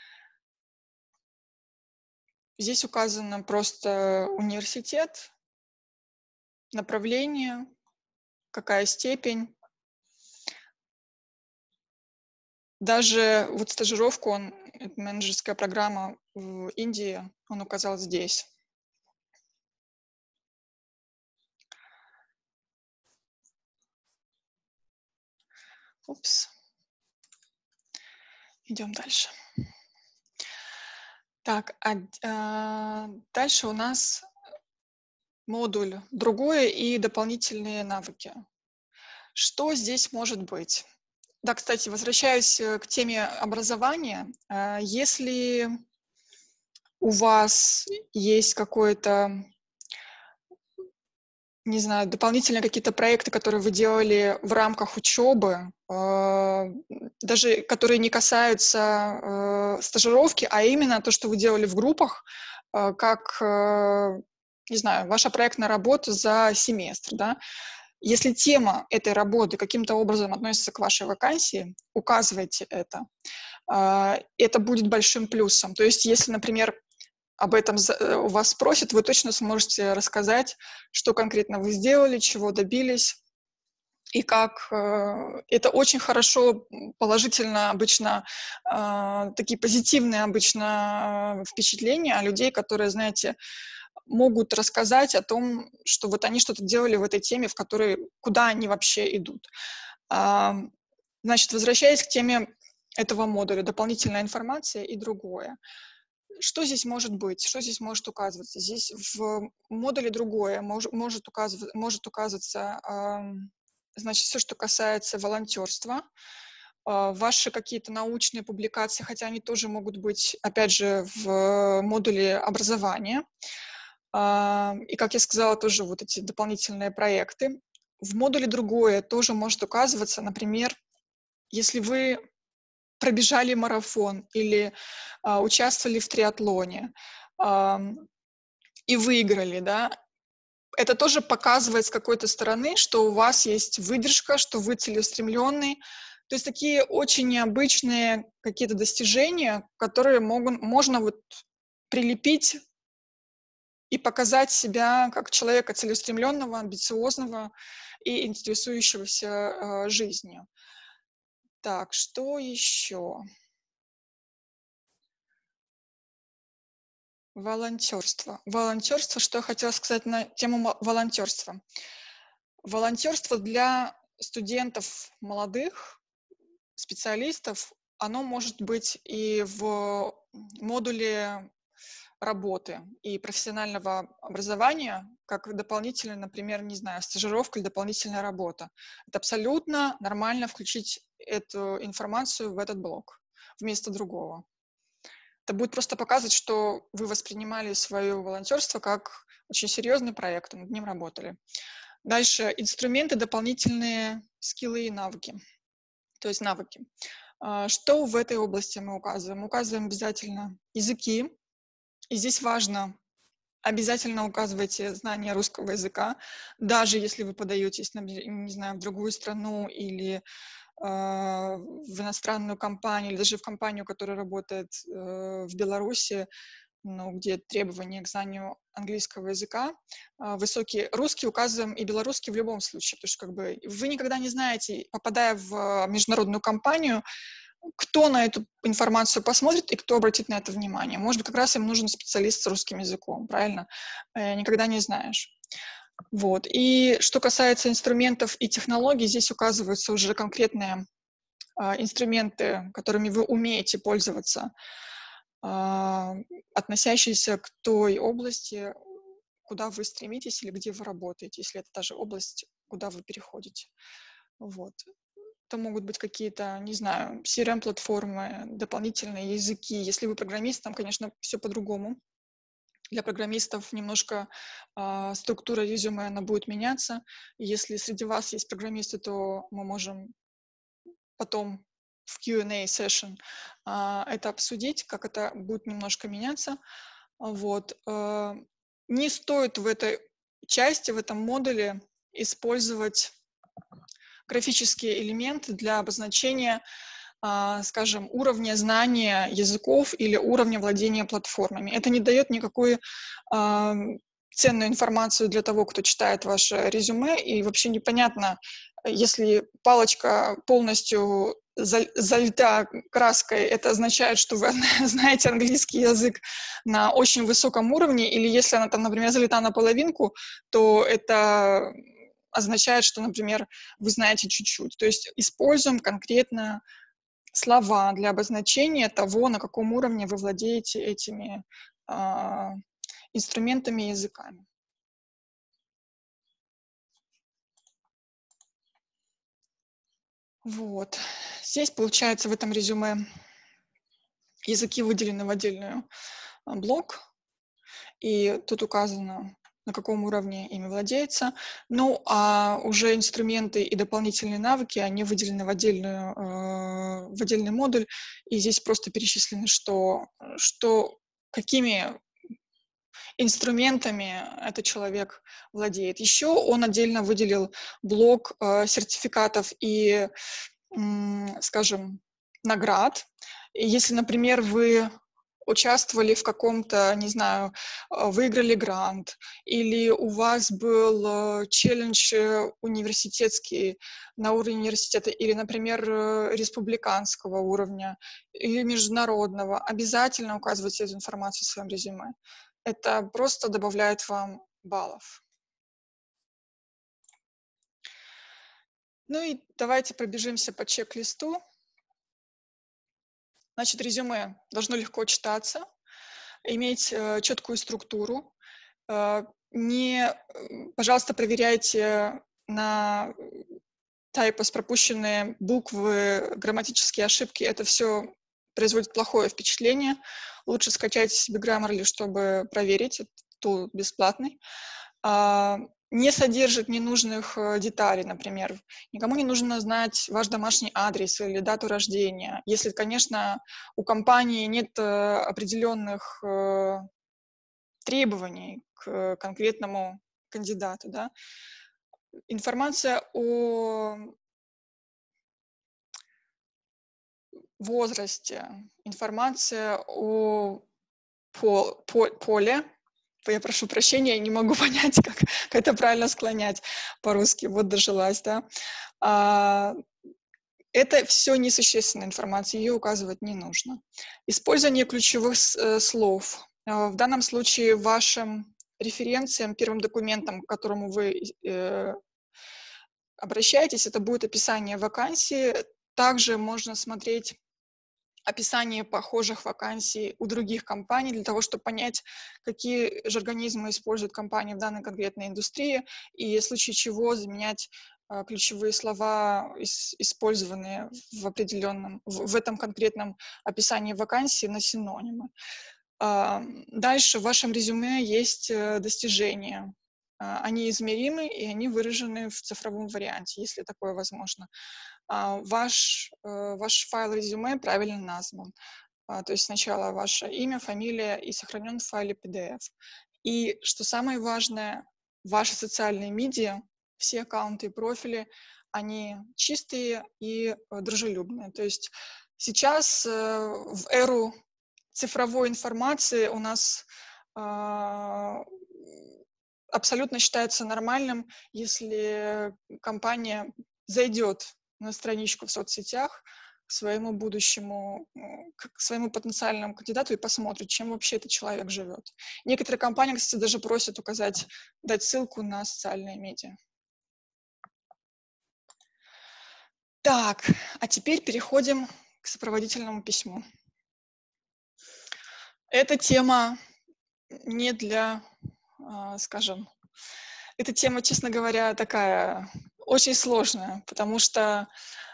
Здесь указано просто университет, направление, какая степень. Даже вот стажировку, это менеджерская программа в Индии, он указал здесь. Упс. Идем дальше. Так, дальше у нас модуль «Другое» и дополнительные навыки. Что здесь может быть? Да, кстати, возвращаюсь к теме образования. Если у вас есть какое-то, не знаю, дополнительные какие-то проекты, которые вы делали в рамках учебы, даже которые не касаются стажировки, а именно то, что вы делали в группах, как, не знаю, ваша проектная работа за семестр, да. Если тема этой работы каким-то образом относится к вашей вакансии, указывайте это. Это будет большим плюсом. То есть, если, например, об этом у вас спросят, вы точно сможете рассказать, что конкретно вы сделали, чего добились, и как. Это очень хорошо, положительно обычно, такие позитивные обычно впечатления о людей, которые, знаете, могут рассказать о том, что вот они что-то делали в этой теме, в которой, куда они вообще идут. Значит, возвращаясь к теме этого модуля, дополнительная информация и другое. Что здесь может быть? Что здесь может указываться? Здесь в модуле другое может указываться, значит, все, что касается волонтерства, ваши какие-то научные публикации, хотя они тоже могут быть, опять же, в модуле образования. И, как я сказала, тоже вот эти дополнительные проекты. В модуле другое тоже может указываться, например, если вы пробежали марафон или участвовали в триатлоне и выиграли, да, это тоже показывает с какой-то стороны, что у вас есть выдержка, что вы целеустремленный. То есть такие очень необычные какие-то достижения, которые можно вот прилепить и показать себя как человека целеустремленного, амбициозного и интересующегося жизнью. Так, что еще? Волонтерство. Волонтерство, что я хотела сказать на тему волонтерства. Волонтерство для студентов молодых, специалистов, оно может быть и в модуле работы и профессионального образования, как дополнительная, например, не знаю, стажировка или дополнительная работа. Это абсолютно нормально включить эту информацию в этот блок вместо другого. Это будет просто показывать, что вы воспринимали свое волонтерство как очень серьезный проект, над ним работали. Дальше инструменты, дополнительные скиллы и навыки. То есть навыки. Что в этой области мы указываем? Мы указываем обязательно языки. И здесь важно, обязательно указывайте знание русского языка, даже если вы подаетесь, не знаю, в другую страну или в иностранную компанию, или даже в компанию, которая работает в Беларуси, ну, где требования к знанию английского языка, высокий русский указываем и белорусский в любом случае, потому что как бы вы никогда не знаете, попадая в международную компанию, кто на эту информацию посмотрит и кто обратит на это внимание. Может быть, как раз им нужен специалист с русским языком, правильно? Никогда не знаешь. Вот. И что касается инструментов и технологий, здесь указываются уже конкретные инструменты, которыми вы умеете пользоваться, относящиеся к той области, куда вы стремитесь или где вы работаете, если это та же область, куда вы переходите. Вот. Это могут быть какие-то, не знаю, CRM-платформы, дополнительные языки. Если вы программист, там, конечно, все по-другому. Для программистов немножко структура резюме, она будет меняться. Если среди вас есть программисты, то мы можем потом в Q&A session это обсудить, как это будет немножко меняться. Вот. Не стоит в этой части, в этом модуле использовать графические элементы для обозначения, скажем, уровня знания языков или уровня владения платформами. Это не дает никакой ценную информацию для того, кто читает ваше резюме, и вообще непонятно, если палочка полностью залита краской, это означает, что вы знаете английский язык на очень высоком уровне, или если она там, например, залита наполовинку, то это означает, что, например, вы знаете чуть-чуть. То есть используем конкретно слова для обозначения того, на каком уровне вы владеете этими инструментами и языками. Вот. Здесь, получается, в этом резюме языки выделены в отдельный блок, и тут указано, на каком уровне ими владеется. Ну, а уже инструменты и дополнительные навыки, они выделены в отдельный модуль, и здесь просто перечислены, какими инструментами этот человек владеет. Еще он отдельно выделил блок сертификатов и, скажем, наград. И если, например, вы участвовали в каком-то, не знаю, выиграли грант, или у вас был челлендж университетский на уровне университета, или, например, республиканского уровня, или международного, обязательно указывайте эту информацию в своем резюме. Это просто добавляет вам баллов. Ну и давайте пробежимся по чек-листу. Значит, резюме должно легко читаться, иметь четкую структуру. Пожалуйста, проверяйте на typos пропущенные буквы, грамматические ошибки. Это все производит плохое впечатление. Лучше скачайте себе Grammarly, чтобы проверить. Это тул бесплатный. Не содержит ненужных деталей, например. Никому не нужно знать ваш домашний адрес или дату рождения, если, конечно, у компании нет определенных требований к конкретному кандидату. Да? Информация о возрасте, информация о поле. Я прошу прощения, я не могу понять, как это правильно склонять по-русски. Вот дожилась, да. Это все несущественная информация, ее указывать не нужно. Использование ключевых слов. В данном случае вашим референциям, первым документом, к которому вы обращаетесь, это будет описание вакансии. Также можно смотреть описание похожих вакансий у других компаний для того, чтобы понять, какие жаргонизмы используют компании в данной конкретной индустрии, и в случае чего заменять ключевые слова, использованные в этом конкретном описании вакансии, на синонимы. Дальше в вашем резюме есть достижения. Они измеримы, и они выражены в цифровом варианте, если такое возможно. Ваш файл резюме правильно назван. То есть сначала ваше имя, фамилия и сохранен в файле PDF. И, что самое важное, ваши социальные медиа, все аккаунты и профили, они чистые и дружелюбные. То есть сейчас в эру цифровой информации у нас абсолютно считается нормальным, если компания зайдет на страничку в соцсетях к своему к своему потенциальному кандидату и посмотрит, чем вообще этот человек живет. Некоторые компании, кстати, даже просят дать ссылку на социальные медиа. Так, а теперь переходим к сопроводительному письму. Эта тема не для, скажем, эта тема, честно говоря, такая очень сложная, потому что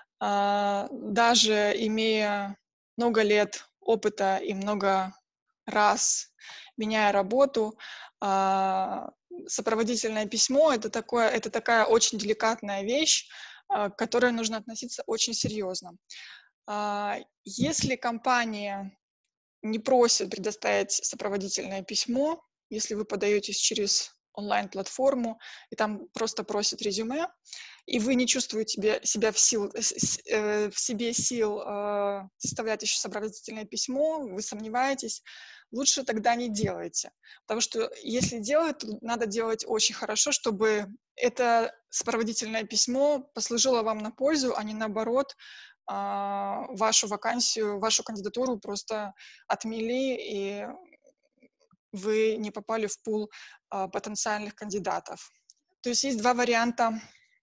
даже имея много лет опыта и много раз меняя работу, сопроводительное письмо — это такая очень деликатная вещь, к которой нужно относиться очень серьезно. Если компания не просит предоставить сопроводительное письмо, если вы подаетесь через онлайн-платформу, и там просто просят резюме, и вы не чувствуете себя в себе сил составлять еще сопроводительное письмо, вы сомневаетесь, лучше тогда не делайте. Потому что если делать, то надо делать очень хорошо, чтобы это сопроводительное письмо послужило вам на пользу, а не наоборот, вашу вакансию, вашу кандидатуру просто отмели, и вы не попали в пул потенциальных кандидатов. То есть есть два варианта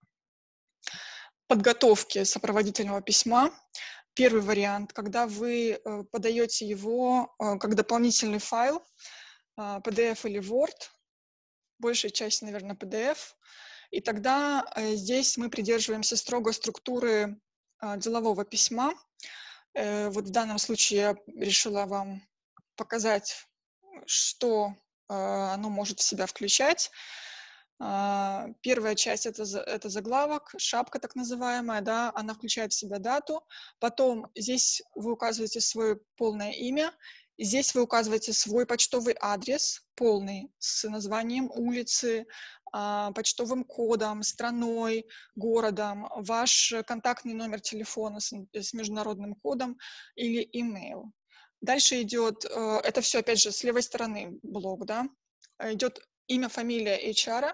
подготовки сопроводительного письма. Первый вариант, когда вы подаете его как дополнительный файл, PDF или Word, большая часть, наверное, PDF, и тогда здесь мы придерживаемся строго структуры делового письма. Вот в данном случае я решила вам показать, что оно может в себя включать. Первая часть это заглавок, шапка так называемая, да, она включает в себя дату. Потом здесь вы указываете свое полное имя, здесь вы указываете свой почтовый адрес полный с названием улицы, почтовым кодом, страной, городом, ваш контактный номер телефона с международным кодом или email. Дальше идет, это все опять же с левой стороны блок, да, идет имя, фамилия HR,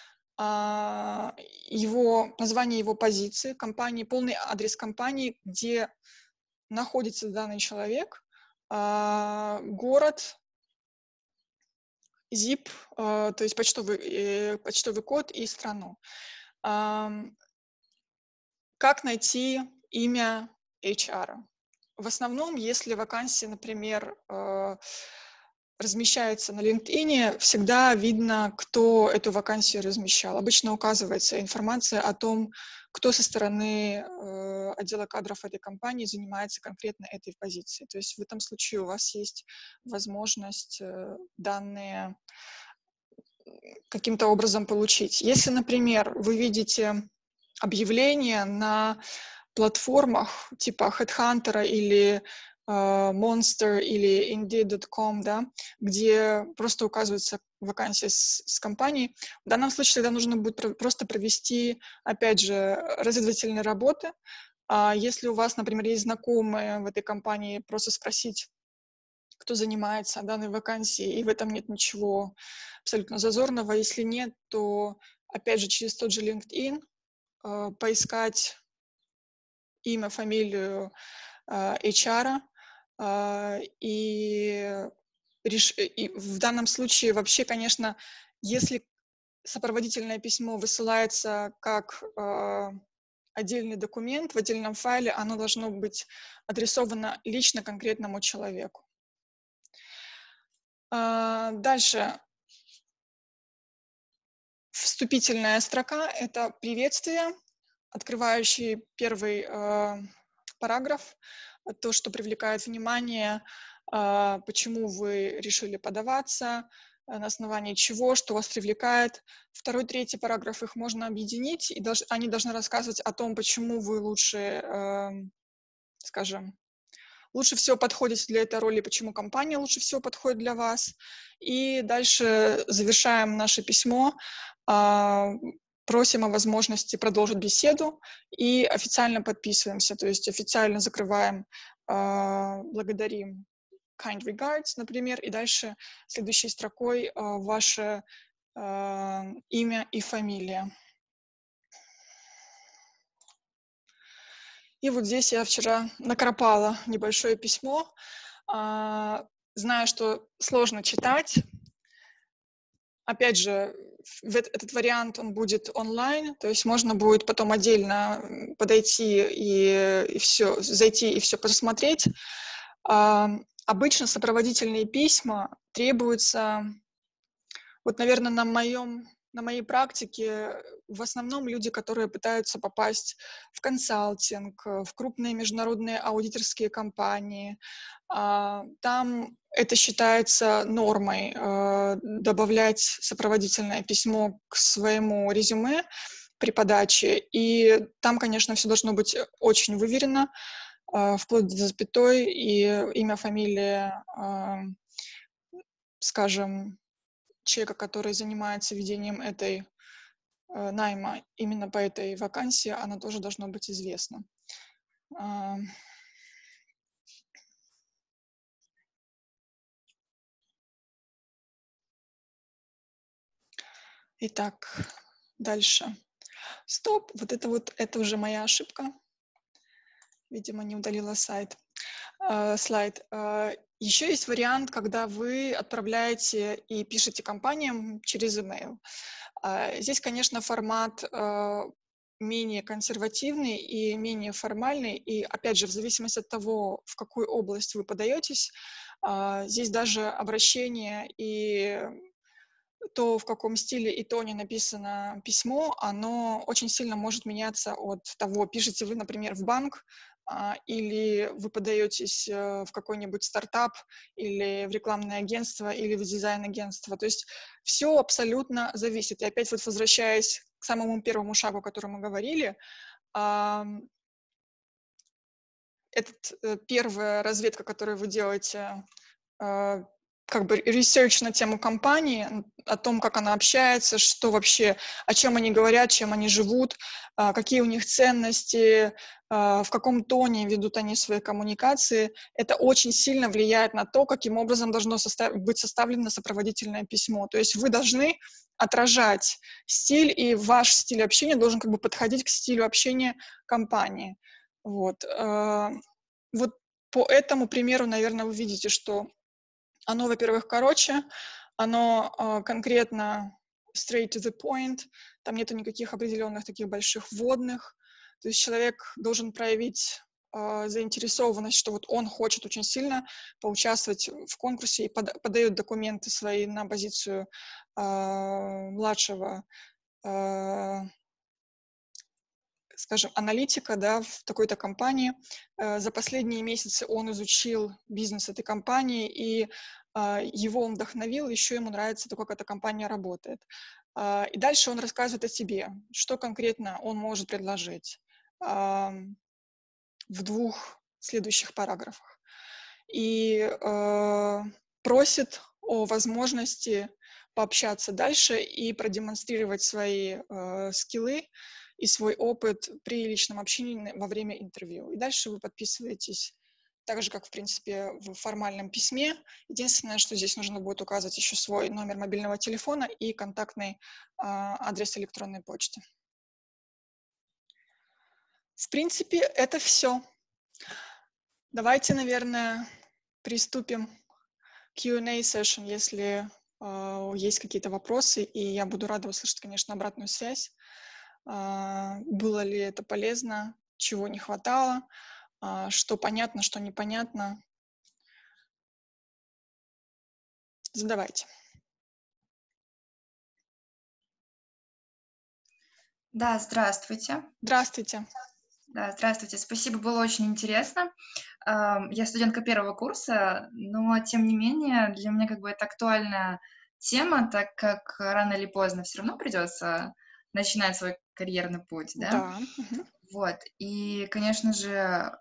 его, название его позиции, компании, полный адрес компании, где находится данный человек, город, zip, то есть почтовый код и страну. Как найти имя HR? В основном, если вакансия, например, размещается на LinkedIn, всегда видно, кто эту вакансию размещал. Обычно указывается информация о том, кто со стороны отдела кадров этой компании занимается конкретно этой позицией. То есть в этом случае у вас есть возможность данные каким-то образом получить. Если, например, вы видите объявление на платформах типа HeadHunter или Monster или Indeed.com, да, где просто указывается вакансия с компанией. В данном случае тогда нужно будет просто провести, опять же, разведывательные работы. Если у вас, например, есть знакомые в этой компании, просто спросить, кто занимается данной вакансией, и в этом нет ничего абсолютно зазорного. Если нет, то, опять же, через тот же LinkedIn поискать имя, фамилию HR, и в данном случае вообще, конечно, если сопроводительное письмо высылается как отдельный документ в отдельном файле, оно должно быть адресовано лично конкретному человеку. Дальше. Вступительная строка – это приветствие, открывающий первый параграф, то, что привлекает внимание, почему вы решили подаваться, на основании чего, что вас привлекает. Второй, третий параграф, их можно объединить, и они должны рассказывать о том, почему вы лучше, скажем, лучше всего подходите для этой роли, почему компания лучше всего подходит для вас. И дальше завершаем наше письмо, просим о возможности продолжить беседу и официально подписываемся, то есть официально закрываем, благодарим kind regards, например, и дальше следующей строкой ваше имя и фамилия. И вот здесь я вчера накропала небольшое письмо. Знаю, что сложно читать. Опять же, этот вариант, он будет онлайн, то есть можно будет потом отдельно подойти и все, зайти и все посмотреть. Обычно сопроводительные письма требуются, вот, наверное, на моей практике в основном люди, которые пытаются попасть в консалтинг, в крупные международные аудиторские компании. Там это считается нормой, добавлять сопроводительное письмо к своему резюме при подаче. И там, конечно, все должно быть очень выверено, вплоть до запятой, и имя, фамилия, скажем, человека, который занимается ведением этой найма именно по этой вакансии, оно тоже должно быть известно. Итак, дальше. Стоп, это уже моя ошибка. Видимо, не удалила слайд. Еще есть вариант, когда вы отправляете и пишете компаниям через email. Здесь, конечно, формат менее консервативный и менее формальный, и, опять же, в зависимости от того, в какую область вы подаетесь, здесь даже обращение и то, в каком стиле и тоне написано письмо, оно очень сильно может меняться от того, пишете вы, например, в банк, или вы подаетесь в какой-нибудь стартап, или в рекламное агентство, или в дизайн-агентство. То есть все абсолютно зависит. И опять вот возвращаясь к самому первому шагу, о котором мы говорили, первая разведка, которую вы делаете, как бы research на тему компании, о том, как она общается, что вообще, о чем они говорят, чем они живут, какие у них ценности, в каком тоне ведут они свои коммуникации. Это очень сильно влияет на то, каким образом должно быть составлено сопроводительное письмо. То есть вы должны отражать стиль, и ваш стиль общения должен как бы подходить к стилю общения компании. Вот. Вот по этому примеру, наверное, вы видите, что оно, во-первых, короче, оно конкретно straight to the point, там нету никаких определенных таких больших вводных. То есть человек должен проявить заинтересованность, что вот он хочет очень сильно поучаствовать в конкурсе и подает документы свои на позицию младшего, скажем, аналитика, да, в такой-то компании. За последние месяцы он изучил бизнес этой компании, и его он вдохновил, еще ему нравится то, как эта компания работает. И дальше он рассказывает о себе, что конкретно он может предложить в 2 следующих параграфах. И просит о возможности пообщаться дальше и продемонстрировать свои скиллы и свой опыт при личном общении во время интервью. И дальше вы подписываетесь так же, как, в принципе, в формальном письме. Единственное, что здесь нужно будет указывать еще свой номер мобильного телефона и контактный адрес электронной почты. В принципе, это все. Давайте, наверное, приступим к Q&A session, если есть какие-то вопросы, и я буду рада услышать, конечно, обратную связь. Было ли это полезно, чего не хватало, что понятно, что непонятно. Задавайте. Да, здравствуйте. Здравствуйте. Да, здравствуйте. Спасибо, было очень интересно. Я студентка 1-го курса, но тем не менее для меня как бы это актуальная тема, так как рано или поздно все равно придется начинать свой карьерный путь, да? Да. Вот. И, конечно же,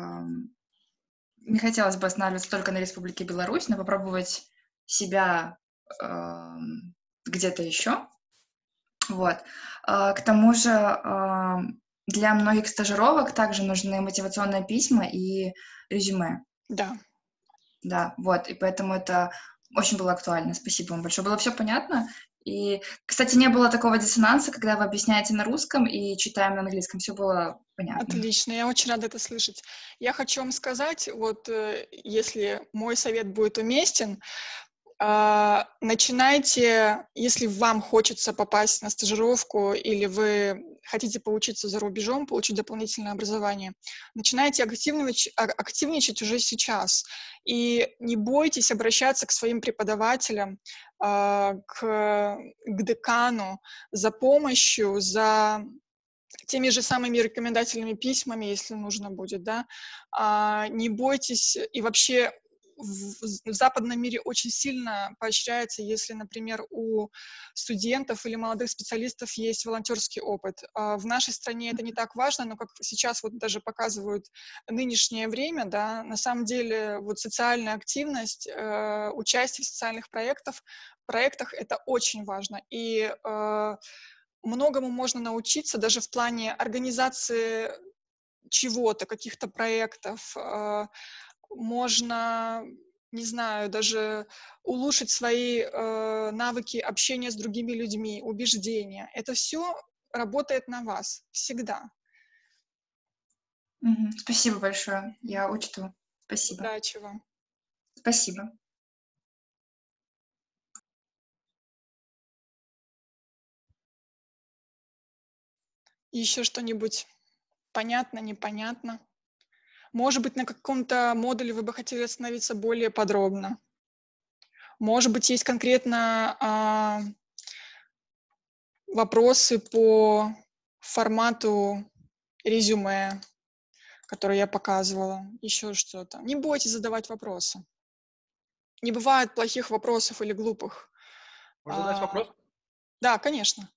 не хотелось бы останавливаться только на Республике Беларусь, но попробовать себя где-то еще. Вот. К тому же для многих стажировок также нужны мотивационные письма и резюме. Да. Да, вот, и поэтому это очень было актуально. Спасибо вам большое. Было все понятно. И, кстати, не было такого диссонанса, когда вы объясняете на русском и читаем на английском. Все было понятно. Отлично, я очень рада это слышать. Я хочу вам сказать, вот если мой совет будет уместен, начинайте, если вам хочется попасть на стажировку или вы хотите поучиться за рубежом, получить дополнительное образование, начинайте активничать уже сейчас. И не бойтесь обращаться к своим преподавателям, к декану за помощью, за теми же самыми рекомендательными письмами, если нужно будет, да. Не бойтесь, и вообще в западном мире очень сильно поощряется, если, например, у студентов или молодых специалистов есть волонтерский опыт. В нашей стране это не так важно, но как сейчас вот даже показывают нынешнее время, да, на самом деле вот социальная активность, участие в социальных проектах это очень важно. И многому можно научиться даже в плане организации чего-то, каких-то проектов. Можно, не знаю, даже улучшить свои навыки общения с другими людьми, убеждения. Это все работает на вас всегда. Спасибо большое. Я учту. Спасибо. Удачи вам. Спасибо. Еще что-нибудь понятно, непонятно? Может быть, на каком-то модуле вы бы хотели остановиться более подробно? Может быть, есть конкретно вопросы по формату резюме, который я показывала, еще что-то. Не бойтесь задавать вопросы. Не бывает плохих вопросов или глупых. Можно задать вопрос? Да, конечно.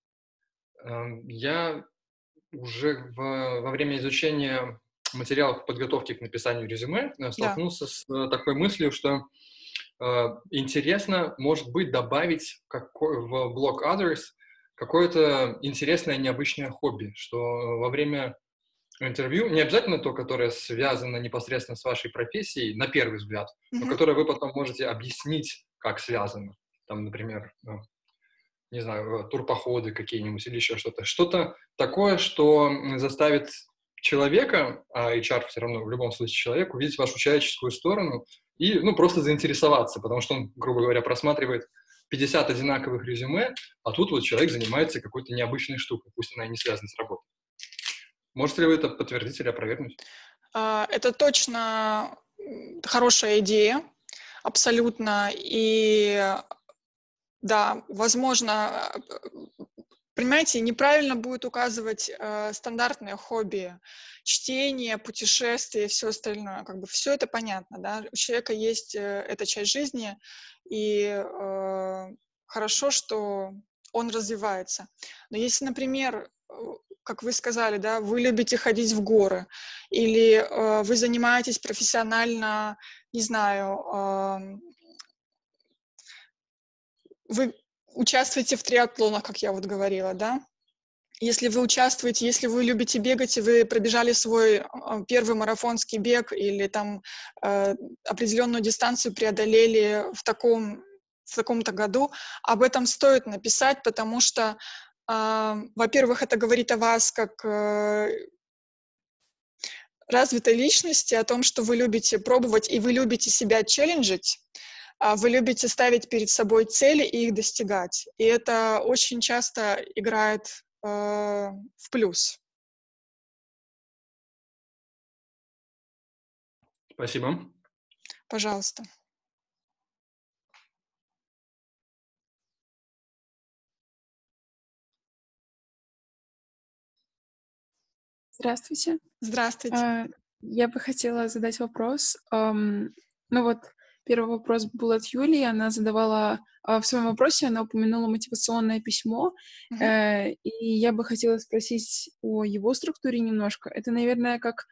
Я уже во время изучения материалов подготовки к написанию резюме столкнулся с такой мыслью, что интересно, может быть, добавить в блог Others какое-то интересное, необычное хобби, что во время интервью, не обязательно то, которое связано непосредственно с вашей профессией, на первый взгляд, но которое вы потом можете объяснить, как связано. Там, например, не знаю, турпоходы какие-нибудь или еще что-то. Что-то такое, что заставит человека, а HR все равно в любом случае человек, увидеть вашу человеческую сторону и, просто заинтересоваться, потому что он, грубо говоря, просматривает 50 одинаковых резюме, а тут вот человек занимается какой-то необычной штукой, пусть она и не связана с работой. Можете ли вы это подтвердить или опровергнуть? Это точно хорошая идея, абсолютно. И да, возможно, понимаете, неправильно будет указывать стандартные хобби, чтение, путешествия и все остальное. Как бы все это понятно, да. У человека есть эта часть жизни, и хорошо, что он развивается. Но если, например, как вы сказали, да, вы любите ходить в горы, или вы занимаетесь профессионально, не знаю, вы участвуете в триатлонах, как я вот говорила, да? Если вы участвуете, если вы любите бегать, и вы пробежали свой первый марафонский бег или там определенную дистанцию преодолели в таком-то году, об этом стоит написать, потому что, во-первых, это говорит о вас как развитой личности, о том, что вы любите пробовать и вы любите себя челленджить, вы любите ставить перед собой цели и их достигать. И это очень часто играет в плюс. Спасибо. Пожалуйста. Здравствуйте. Здравствуйте. Я бы хотела задать вопрос. Первый вопрос был от Юлии. Она задавала в своем вопросе, она упомянула мотивационное письмо. И я бы хотела спросить о его структуре немножко. Это, наверное, как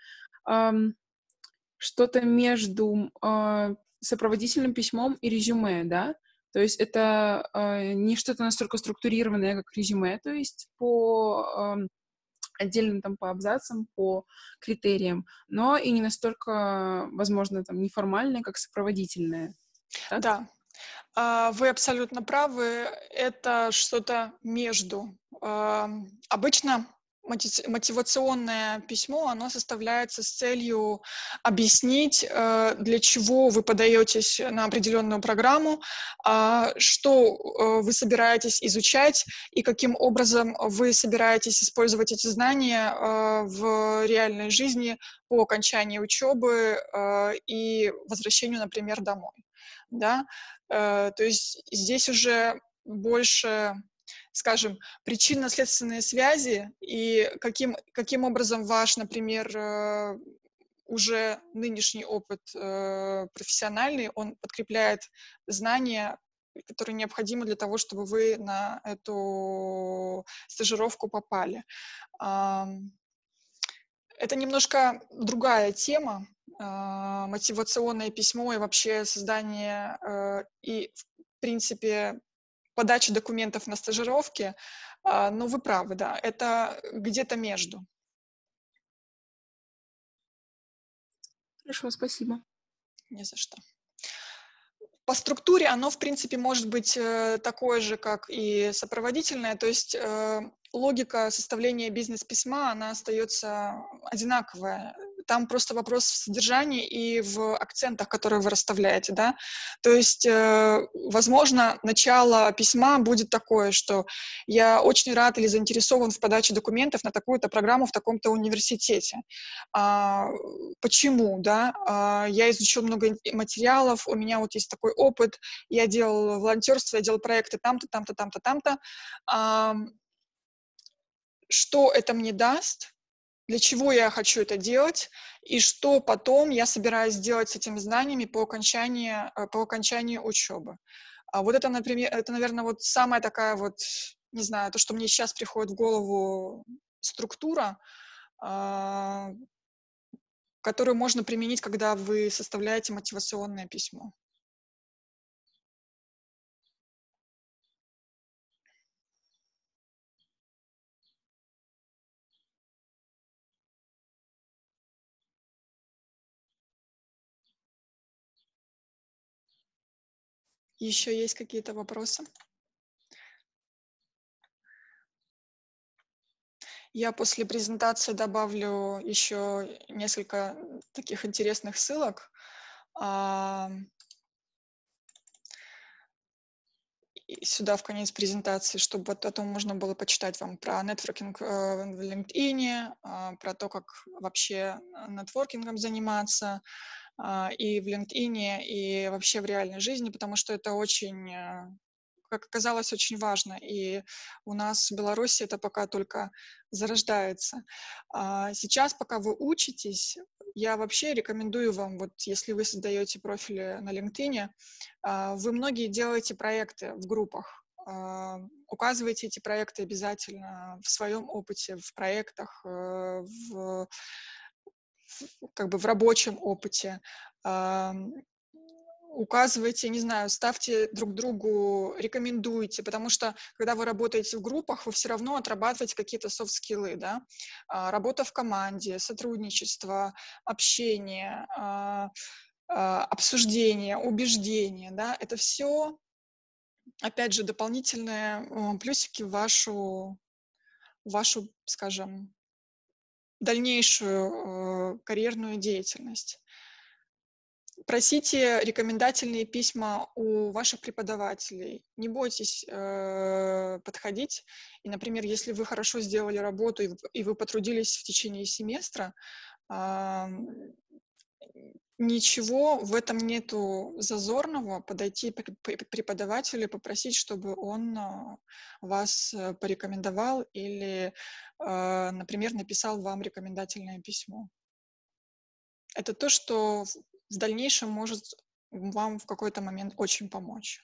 что-то между сопроводительным письмом и резюме, да? То есть это не что-то настолько структурированное, как резюме, то есть по отдельно там по абзацам, по критериям, но и не настолько, возможно, там неформальное, как сопроводительное. Так? Да, вы абсолютно правы. Это что-то между. Обычно мотивационное письмо, оно составляется с целью объяснить, для чего вы подаетесь на определенную программу, что вы собираетесь изучать и каким образом вы собираетесь использовать эти знания в реальной жизни по окончании учебы и возвращению, например, домой. Да? То есть здесь уже больше, скажем, причинно-следственные связи и каким образом ваш, например, уже нынешний опыт профессиональный, он подкрепляет знания, которые необходимы для того, чтобы вы на эту стажировку попали. Это немножко другая тема, мотивационное письмо и вообще создание и, в принципе, подача документов на стажировке. Но вы правы, да, это где-то между. Хорошо, спасибо. Не за что. По структуре оно, в принципе, может быть такое же, как и сопроводительное, то есть логика составления бизнес-письма, она остается одинаковая. там просто вопрос в содержании и в акцентах, которые вы расставляете, да. То есть, возможно, начало письма будет такое, что я очень рад или заинтересован в подаче документов на такую-то программу в таком-то университете. Почему, да? Я изучил много материалов, у меня вот есть такой опыт, я делал волонтерство, я делал проекты там-то, там-то, там-то, там-то. Что это мне даст, для чего я хочу это делать, и что потом я собираюсь делать с этими знаниями по окончании учебы. Вот это, например, это, наверное, вот самая такая вот, не знаю, то, что мне сейчас приходит в голову, структура, которую можно применить, когда вы составляете мотивационное письмо. Еще есть какие-то вопросы? Я после презентации добавлю еще несколько таких интересных ссылок. Сюда в конец презентации, чтобы потом можно было почитать вам про нетворкинг в LinkedIn, про то, как вообще нетворкингом заниматься и в LinkedIn, и вообще в реальной жизни, потому что это очень, как оказалось, очень важно. И у нас в Беларуси это пока только зарождается. Сейчас, пока вы учитесь, я вообще рекомендую вам, вот если вы создаете профили на LinkedIn, вы многие делаете проекты в группах, указывайте эти проекты обязательно в своем опыте, в проектах, как бы в рабочем опыте. Указывайте, не знаю, ставьте друг другу, рекомендуйте, потому что, когда вы работаете в группах, вы все равно отрабатываете какие-то софт-скиллы, да, работа в команде, сотрудничество, общение, обсуждение, убеждение, да, это все, опять же, дополнительные плюсики в вашу, скажем, дальнейшую карьерную деятельность. Просите рекомендательные письма у ваших преподавателей. Не бойтесь подходить. И, например, если вы хорошо сделали работу и вы потрудились в течение семестра, ничего в этом нету зазорного подойти к преподавателю и попросить, чтобы он вас порекомендовал или, например, написал вам рекомендательное письмо. Это то, что в дальнейшем может вам в какой-то момент очень помочь.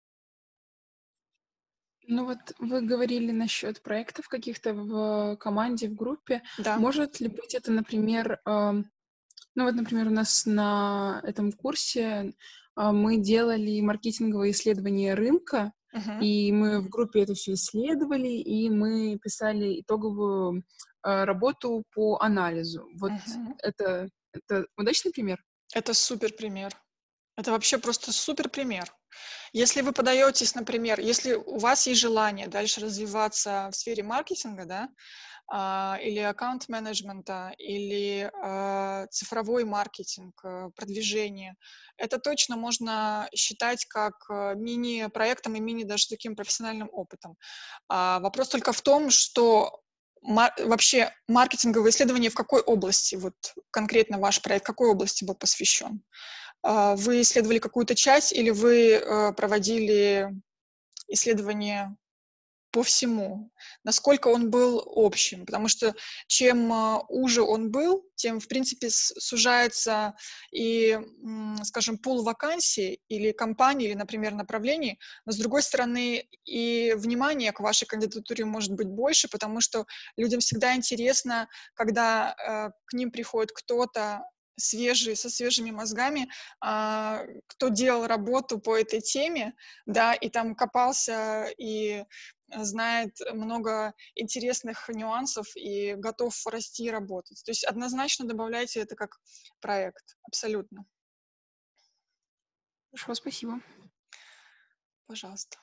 Ну вот вы говорили насчет проектов каких-то в команде, в группе. Да. Может ли быть это, например, ну вот, например, у нас на этом курсе мы делали маркетинговые исследования рынка, и мы в группе это все исследовали, и мы писали итоговую работу по анализу. Вот это удачный пример? Это супер пример. Это вообще просто супер пример. Если вы подаетесь, например, если у вас есть желание дальше развиваться в сфере маркетинга, да, или аккаунт-менеджмента, или цифровой маркетинг, продвижение, это точно можно считать как мини-проектом и мини даже таким профессиональным опытом. Вопрос только в том, что вообще маркетинговое исследование в какой области, вот конкретно ваш проект, какой области был посвящен? Вы исследовали какую-то часть или вы проводили исследование по всему? Насколько он был общим? Потому что чем уже он был, тем, в принципе, сужается и, скажем, пул вакансий или компаний, или, например, направлений, но, с другой стороны, и внимание к вашей кандидатуре может быть больше, потому что людям всегда интересно, когда к ним приходит кто-то свежий, со свежими мозгами, кто делал работу по этой теме, да, и там копался и знает много интересных нюансов и готов расти и работать. То есть однозначно добавляйте это как проект, абсолютно. Хорошо, спасибо. Пожалуйста.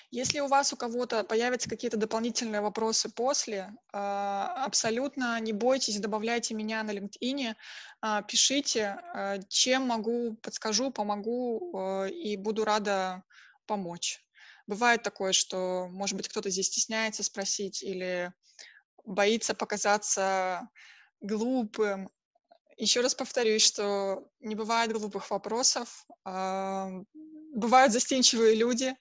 Если у вас у кого-то появятся какие-то дополнительные вопросы после, абсолютно не бойтесь, добавляйте меня на LinkedIn, пишите, чем могу, подскажу, помогу и буду рада помочь. Бывает такое, что, может быть, кто-то здесь стесняется спросить или боится показаться глупым. Еще раз повторюсь, что не бывает глупых вопросов, бывают застенчивые люди,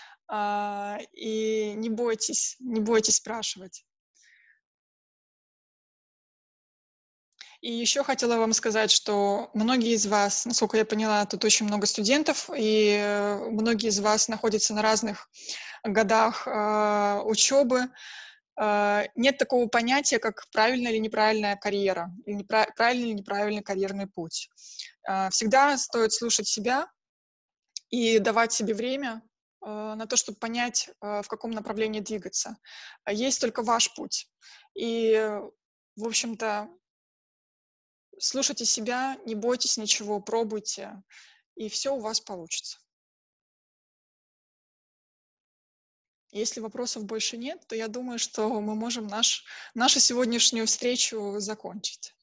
и не бойтесь спрашивать. И еще хотела вам сказать, что многие из вас, насколько я поняла, тут очень много студентов, и многие из вас находятся на разных годах учебы. Нет такого понятия, как правильная или неправильная карьера, или правильный или неправильный карьерный путь. Всегда стоит слушать себя и давать себе время на то, чтобы понять, в каком направлении двигаться. Есть только ваш путь. И, в общем-то, слушайте себя, не бойтесь ничего, пробуйте, и все у вас получится. Если вопросов больше нет, то я думаю, что мы можем нашу сегодняшнюю встречу закончить.